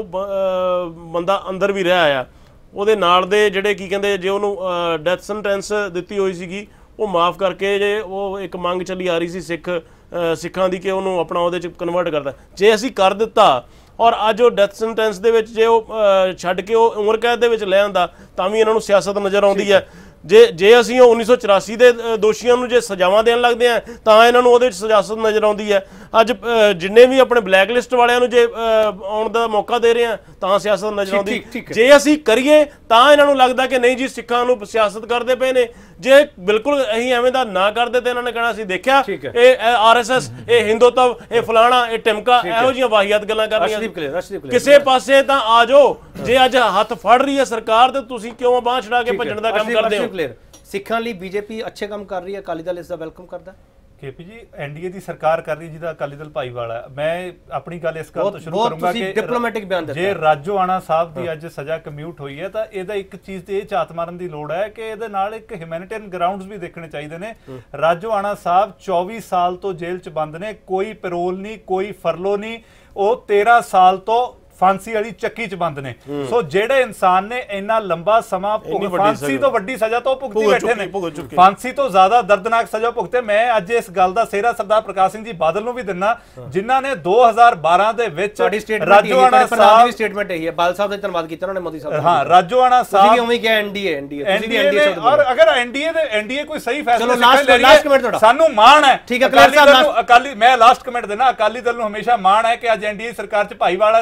ਬੰਦਾ ਅੰਦਰ ਵੀ ਰਿਹਾ ਆ। ਉਹਦੇ ਨਾਲ ਦੇ ਜਿਹੜੇ ਕੀ ਕਹਿੰਦੇ, ਜੇ ਉਹਨੂੰ ਡੈਥ ਸੈਂਟੈਂਸ ਦਿੱਤੀ ਹੋਈ ਸੀਗੀ, ਉਹ ਮਾਫ ਕਰਕੇ ਜੇ ਉਹ ਇੱਕ ਮੰਗ ਚੱਲੀ ਆ ਰਹੀ ਸੀ ਸਿੱਖ ਸਿੱਖਾਂ ਦੀ ਕਿ ਉਹਨੂੰ ਆਪਣਾ ਉਹਦੇ 'ਚ ਕਨਵਰਟ ਕਰਦਾ, ਜੇ ਅਸੀਂ ਕਰ ਦਿੱਤਾ ਔਰ ਅੱਜ ਉਹ ਡੈਥ ਸੈਂਟੈਂਸ ਦੇ ਵਿੱਚ ਜੇ ਉਹ ਛੱਡ ਕੇ ਉਹ ਉਮਰ ਕੈਦ ਦੇ ਵਿੱਚ ਲੈ ਆਂਦਾ ਤਾਂ ਵੀ ਇਹਨਾਂ ਨੂੰ ਸਿਆਸਤ ਨਜ਼ਰ ਆਉਂਦੀ ਹੈ। ਜੇ ਜੇ ਅਸੀਂ ਉਹ ਉੱਨੀ ਸੌ ਚੁਰਾਸੀ ਦੇ ਦੋਸ਼ੀਆਂ ਨੂੰ ਜੇ ਸਜ਼ਾਵਾਂ ਦੇਣ ਲੱਗਦੇ ਆ ਤਾਂ ਇਹਨਾਂ ਨੂੰ ਉਹਦੇ 'ਚ ਸਿਆਸਤ ਨਜ਼ਰ ਆਉਂਦੀ ਹੈ। ਅੱਜ ਜਿੰਨੇ ਵੀ ਆਪਣੇ ਬਲੈਕ ਲਿਸਟ ਵਾਲਿਆਂ ਨੂੰ ਜੇ ਆਉਣ ਦਾ ਮੌਕਾ ਦੇ ਰਹੇ ਆ ਤਾਂ ਸਿਆਸਤ ਨਜ਼ਰ ਆਉਂਦੀ। ਜੇ ਅਸੀਂ ਕਰੀਏ ਤਾਂ ਇਹਨਾਂ ਨੂੰ ਲੱਗਦਾ ਕਿ ਨਹੀਂ ਜੀ ਸਿੱਖਾਂ ਨੂੰ ਸਿਆਸਤ ਕਰਦੇ ਪਏ ਨੇ। ਜੇ ਬਿਲਕੁਲ ਅਸੀਂ ਐਵੇਂ ਦਾ ਨਾ ਕਰਦੇ ਤੇ ਇਹਨਾਂ ਨੇ ਕਹਿਣਾ ਅਸੀਂ ਦੇਖਿਆ ਇਹ ਆਰ ਐਸ ਐਸ, ਇਹ ਹਿੰਦੂਤਵ, ਇਹ ਫਲਾਣਾ, ਇਹ ਟਿਮਕਾ, ਇਹੋ ਜਿਹੀਆਂ ਵਾਹੀਆਤ ਗੱਲਾਂ ਕਰਨੀਆਂ। ਕਿਸੇ ਪਾਸੇ ਤਾਂ ਆ ਜਾਓ। ਜੇ ਅੱਜ ਹੱਥ ਫੜ ਰਹੀ ਹੈ ਸਰਕਾਰ ਤੇ ਤੁਸੀਂ ਕਿਉਂ ਬਾਂਹ ਛਡਾ ਕੇ ਭੱਜਣ ਦਾ ਕੰਮ ਕਰਦੇ ਹੋ?
ਸਿੱਖਾਂ ਲਈ ਬੀਜੇਪੀ ਅੱਛੇ ਕੰਮ ਕਰ ਰਹੀ ਹੈ, ਅਕਾਲੀ ਦਲ ਇਸ ਦਾ ਵੈਲਕਮ ਕਰਦਾ।
ਕੇਪੀ ਜੀ, ਐਨਡੀਏ ਦੀ ਸਰਕਾਰ ਕਰ ਰਹੀ ਜਿਹਦਾ ਅਕਾਲੀ ਦਲ ਭਾਈਵਾਲਾ। ਮੈਂ ਆਪਣੀ ਗੱਲ ਇਸ ਗੱਲ ਤੋਂ ਸ਼ੁਰੂ ਕਰੂੰਗਾ ਕਿ
ਡਿਪਲੋਮੈਟਿਕ ਬਿਆਨ ਦਿੱਤਾ,
ਜੇ ਰਾਜੋਆਣਾ ਸਾਹਿਬ ਦੀ ਅੱਜ ਸਜ਼ਾ ਕਮਿਊਟ ਹੋਈ ਹੈ ਤਾਂ ਇਹਦਾ ਇੱਕ ਚੀਜ਼ ਤੇ ਇਹ ਝਾਤ ਮਾਰਨ ਦੀ ਲੋੜ ਹੈ ਕਿ ਇਹਦੇ ਨਾਲ ਇੱਕ ਹਿਊਮੈਨਿਟੇਰੀਅਨ ਗਰਾਊਂਡਸ ਵੀ ਦੇਖਣੇ ਚਾਹੀਦੇ ਨੇ। ਰਾਜੋਆਣਾ ਸਾਹਿਬ ਚੌਵੀ ਸਾਲ ਤੋਂ ਜੇਲ੍ਹ 'ਚ ਬੰਦ ਨੇ, ਕੋਈ ਪੈਰੋਲ ਨਹੀਂ, ਕੋਈ ਫਰਲੋ ਨਹੀਂ, ਉਹ ਤੇਰਾਂ ਸਾਲ ਤੋਂ ਫਾਂਸੀ ਵਾਲੀ ਚੱਕੀ 'ਚ ਬੰਦ ਨੇ। ਸੋ ਜਿਹੜੇ ਇਨਸਾਨ ਨੇ ਇੰਨਾ ਲੰਬਾ ਸਮਾਂ ਫਾਂਸੀ ਤੋਂ ਵੱਡੀ ਸਜ਼ਾ ਤੋਂ ਭੁਗਤੀ ਬੈਠੇ ਨੇ, ਫਾਂਸੀ ਤੋਂ ਜ਼ਿਆਦਾ ਦਰਦਨਾਕ ਸਜ਼ਾ ਭੁਗਤੇ। ਮੈਂ ਅੱਜ ਇਸ ਗੱਲ ਦਾ ਸਿਹਰਾ ਸਰਦਾਰ ਪ੍ਰਕਾਸ਼ ਸਿੰਘ ਜੀ ਬਾਦਲ ਨੂੰ ਵੀ ਦਿੰਨਾ, ਜਿਨ੍ਹਾਂ ਨੇ ਦੋ ਹਜ਼ਾਰ ਬਾਰਾਂ ਦੇ ਵਿੱਚ ਰਾਜੋਆਣਾ ਸਾਹਿਬ ਦੀ
ਸਟੇਟਮੈਂਟ ਇਹੀ ਹੈ, ਬਾਲ ਸਾਹਿਬ ਦਾ ਧੰਨਵਾਦ ਕੀਤਾ ਉਹਨਾਂ ਨੇ, ਮੋਦੀ ਸਾਹਿਬ।
ਹਾਂ, ਰਾਜੋਆਣਾ ਸਾਹਿਬ
ਤੁਸੀਂ ਵੀ ਉਵੇਂ ਕਿਹਾ ਐਨਡੀਏ ਐਨਡੀਏ ਤੁਸੀਂ ਵੀ ਐਨਡੀਏ ਸ਼ਬਦ
ਔਰ ਅਗਰ ਐਨਡੀਏ ਦੇ ਐਨਡੀਏ ਕੋਈ ਸਹੀ ਫੈਸਲਾ
ਲਾਸਟ ਕਮੈਂਟ ਤੁਹਾਡਾ
ਸਾਨੂੰ ਮਾਣ ਹੈ।
ਠੀਕ ਹੈ, ਕਲਰ ਸਾਹਿਬ
ਅਕਾਲੀ, ਮੈਂ ਲਾਸਟ ਕਮੈਂਟ ਦੇਣਾ, ਅਕਾਲੀ ਦਲ ਨੂੰ ਹਮੇਸ਼ਾ ਮਾਣ ਹੈ ਕਿ ਅੱਜ ਐਨਡੀਏ ਸਰਕਾਰ 'ਚ ਭਾਈਵਾਲ ਹੈ ਤੇ ਉਹਨਾਂ ਨੇ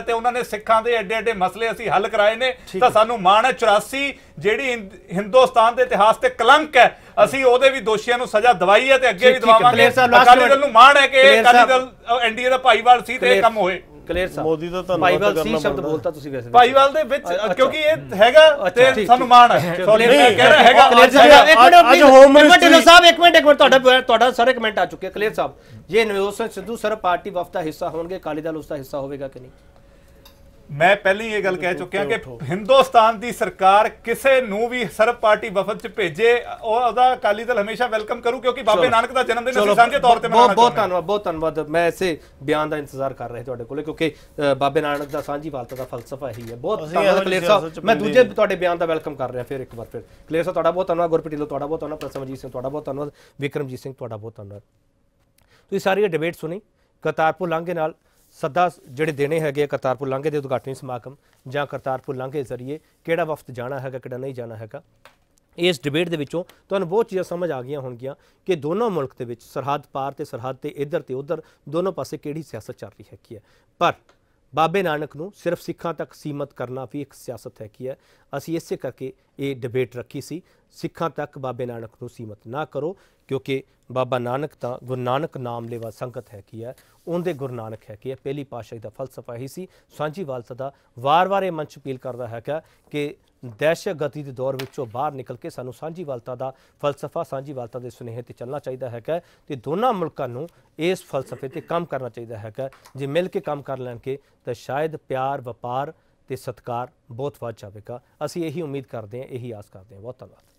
ਸਿੱਖਾਂ ਦੇ ਐਡੇ ਐਡੇ ਮਸਲੇ ਅਸੀਂ ਹੱਲ ਕਰਾਏ ਨੇ ਤਾਂ ਸਾਨੂੰ ਮਾਣ ਹੈ। ਚੁਰਾਸੀ ਜਿਹੜੀ ਹਿੰਦ- ਹਿੰਦੁਸਤਾਨ ਦੇ ਇਤਿਹਾਸ ਤੇ ਕਲੰਕ ਹੈ, ਅਸੀਂ ਉਹਦੇ ਵੀ ਦੋਸ਼ੀਆਂ ਨੂੰ ਸਜ਼ਾ ਦਵਾਈ ਹੈ ਤੇ ਅੱਗੇ ਵੀ ਦਵਾਵਾਂਗੇ। ਅਕਾਲੀ ਦਲ ਨੂੰ ਮਾਣ ਹੈ ਕਿ ਇਹ ਅਕਾਲੀ ਦਲ ਐਨਡੀਏ ਦਾ ਭਾਈਵਾਲ ਸੀ ਤੇ ਇਹ ਕੰਮ ਹੋਏ।
ਕਲੀਅਰ ਸਾਹਿਬ,
ਮੋਦੀ ਦਾ ਧੰਨਵਾਦ
ਭਾਈਵਾਲ
ਕਰਨਾ
ਸੀ ਸ਼ਬਦ
ਬਣਦਾ।
ਬੋਲਤਾ ਤੁਸੀਂ ਵੈਸੇ
ਭਾਈਵਾਲ ਦੇ ਵਿੱਚ ਕਿਉਂਕਿ ਇਹ ਹੈਗਾ ਤੇ ਸਾਨੂੰ ਮਾਣ ਹੈ। ਸੌਰੀ
ਨਹੀਂ,
ਮੈਂ ਕਹਿ ਰਿਹਾ ਹੈਗਾ
ਕਲੀਅਰ
ਅੱਜ
ਸਾਹਿਬ,
ਹੈਗਾ।
ਇੱਕ ਮਿੰਟ
ਅੱਜ ਹੋਮ ਮਿਨਿਸਟਰੀ
ਢਿੱਲੋਂ ਸਾਹਿਬ, ਇੱਕ ਮਿੰਟ ਇੱਕ ਮਿੰਟ ਤੁਹਾਡਾ ਤੁਹਾਡਾ ਸਾਰੇ ਕਮੈਂਟ ਆ ਚੁੱਕੇ। ਕਲੀਅਰ ਸਾਹਿਬ, ਜੇ ਨਵਜੋਤ ਸਿੰਘ ਸਿੱਧੂ ਸਰ ਪਾਰਟੀ ਵਫਦ ਦਾ ਹਿੱਸਾ ਹੋਣਗੇ, ਅਕਾਲੀ ਦਲ ਉਸ ਦਾ ਹਿੱਸਾ ਹੋਵੇਗਾ ਕਿ ਨਹੀਂ?
ਮੈਂ ਪਹਿਲਾਂ ਹੀ ਇਹ ਗੱਲ ਕਹਿ ਚੁੱਕਿਆ ਕਿ ਹਿੰਦੁਸਤਾਨ ਦੀ ਸਰਕਾਰ ਕਿਸੇ ਨੂੰ ਵੀ ਸਰਬ ਪਾਰਟੀ ਵਫਦ ਚ ਭੇਜੇ ਉਹ ਉਹਦਾ ਅਕਾਲੀ ਦਲ ਹਮੇਸ਼ਾ ਵੈਲਕਮ ਕਰੂ, ਕਿਉਂਕਿ ਬਾਬੇ ਨਾਨਕ ਦਾ ਜਨਮ ਦਿਨ ਅਸੀਂ ਸਾਂਝੇ ਤੌਰ ਤੇ ਮਨਾਉਣਾ
ਬਹੁਤ ਬਹੁਤ ਧੰਨਵਾਦ, ਬਹੁਤ ਧੰਨਵਾਦ। ਮੈਂ ਇਸੇ ਬਿਆਨ ਦਾ ਇੰਤਜ਼ਾਰ ਕਰ ਰਿਹਾ ਤੁਹਾਡੇ ਕੋਲੇ, ਕਿਉਂਕਿ ਅ, ਬਾਬੇ ਨਾਨਕ ਦਾ ਸਾਂਝੀਵਾਲਤਾ ਦਾ ਫਲਸਫਾ ਇਹੀ ਹੈ। ਬਹੁਤ
ਅਸੀਂ
ਧੰਨਵਾਦ
ਇਹੋ
ਕਲੀਅਰ
ਜਿਹੀ
ਸਾਹਿਬ,
ਸਿਆਸਤ ਚ
ਮੈਂ
ਪੈਂਦੇ
ਦੂਜੇ
ਨਹੀਂ।
ਤੁਹਾਡੇ ਬਿਆਨ ਦਾ ਵੈਲਕਮ ਕਰ ਰਿਹਾ ਫਿਰ ਇੱਕ ਵਾਰ ਫਿਰ। ਕਲੀਅਰ ਸਾਹਿਬ ਤੁਹਾਡਾ ਬਹੁਤ ਧੰਨਵਾਦ, ਗੁਰਪ੍ਰੀਤ ਢਿੱਲੋਂ ਤੁਹਾਡਾ ਬਹੁਤ ਧੰਨਵਾਦ, ਪ੍ਰਸਮਜੀਤ ਸਿੰਘ ਤੁਹਾਡਾ ਬਹੁਤ ਧੰਨਵਾਦ, ਵਿਕਰਮਜੀਤ ਸਿੰਘ ਤੁਹਾਡਾ ਬਹੁਤ ਧੰਨਵਾਦ। ਤੁਸੀਂ ਸਾਰੀ ਡਿਬੇਟ ਸੁਣੀ। ਕਰਤਾਰਪੁਰ ਲਾਂਘੇ ਨਾਲ ਸੱਦਾ ਜਿਹੜੇ ਦੇਣੇ ਹੈਗੇ ਕਰਤਾਰਪੁਰ ਲਾਂਘੇ ਦੇ ਉਦਘਾਟਨੀ ਸਮਾਗਮ ਜਾਂ ਕਰਤਾਰਪੁਰ ਲਾਂਘੇ ਜ਼ਰੀਏ ਕਿਹੜਾ ਵਫਦ ਜਾਣਾ ਹੈਗਾ, ਕਿਹੜਾ ਨਹੀਂ ਜਾਣਾ ਹੈਗਾ, ਇਸ ਡਿਬੇਟ ਦੇ ਵਿੱਚੋਂ ਤੁਹਾਨੂੰ ਬਹੁਤ ਚੀਜ਼ਾਂ ਸਮਝ ਆ ਗਈਆਂ ਹੋਣਗੀਆਂ ਕਿ ਦੋਨੋਂ ਮੁਲਕ ਦੇ ਵਿੱਚ ਸਰਹੱਦ ਪਾਰ ਤੇ ਸਰਹੱਦ ਤੇ ਇੱਧਰ ਤੇ ਉੱਧਰ ਦੋਨੋਂ ਪਾਸੇ ਕਿਹੜੀ ਸਿਆਸਤ ਚੱਲ ਰਹੀ ਹੈਗੀ ਹੈ। ਪਰ ਬਾਬੇ ਨਾਨਕ ਨੂੰ ਸਿਰਫ ਸਿੱਖਾਂ ਤੱਕ ਸੀਮਤ ਕਰਨਾ ਵੀ ਇੱਕ ਸਿਆਸਤ ਹੈਗੀ ਹੈ। ਅਸੀਂ ਇਸੇ ਕਰਕੇ ਇਹ ਡਿਬੇਟ ਰੱਖੀ ਸੀ, ਸਿੱਖਾਂ ਤੱਕ ਬਾਬੇ ਨਾਨਕ ਨੂੰ ਸੀਮਤ ਨਾ ਕਰੋ, ਕਿਉਂਕਿ ਬਾਬਾ ਨਾਨਕ ਤਾਂ ਗੁਰੂ ਨਾਨਕ ਨਾਮ ਲੈਵਾ ਸੰਗਤ ਹੈਗੀ ਹੈ, ਉਹਦੇ ਗੁਰੂ ਨਾਨਕ ਹੈਗੀ ਹੈ। ਪਹਿਲੀ ਪਾਤਸ਼ਾਹੀ ਦਾ ਫਲਸਫਾ ਇਹੀ ਸੀ। ਸਾਂਝੀਵਾਲਤਾ ਦਾ ਵਾਰ-ਵਾਰ ਇਹ ਮੰਚ ਅਪੀਲ ਕਰਦਾ ਹੈਗਾ ਕਿ ਦਹਿਸ਼ਤਗਰਦੀ ਦੇ ਦੌਰ ਵਿੱਚੋਂ ਬਾਹਰ ਨਿਕਲ ਕੇ ਸਾਨੂੰ ਸਾਂਝੀਵਾਲਤਾ ਦਾ ਫਲਸਫਾ, ਸਾਂਝੀਵਾਲਤਾ ਦੇ ਸੁਨੇਹੇ ਤੇ ਚੱਲਣਾ ਚਾਹੀਦਾ ਹੈਗਾ ਤੇ ਦੋਨਾਂ ਮੁਲਕਾਂ ਨੂੰ ਇਸ ਫਲਸਫੇ ਤੇ ਕੰਮ ਕਰਨਾ ਚਾਹੀਦਾ ਹੈਗਾ। ਜੇ ਮਿਲ ਕੇ ਕੰਮ ਕਰ ਲੈਣਗੇ ਤਾਂ ਸ਼ਾਇਦ ਪਿਆਰ, ਵਪਾਰ ਤੇ ਸਤਿਕਾਰ ਬਹੁਤ ਵੱਧ ਜਾਵੇਗਾ। ਅਸੀਂ ਇਹੀ ਉਮੀਦ ਕਰਦੇ ਹਾਂ, ਇਹੀ ਆਸ ਕਰਦੇ ਹਾਂ। ਬਹੁਤ ਧੰਨਵਾਦ।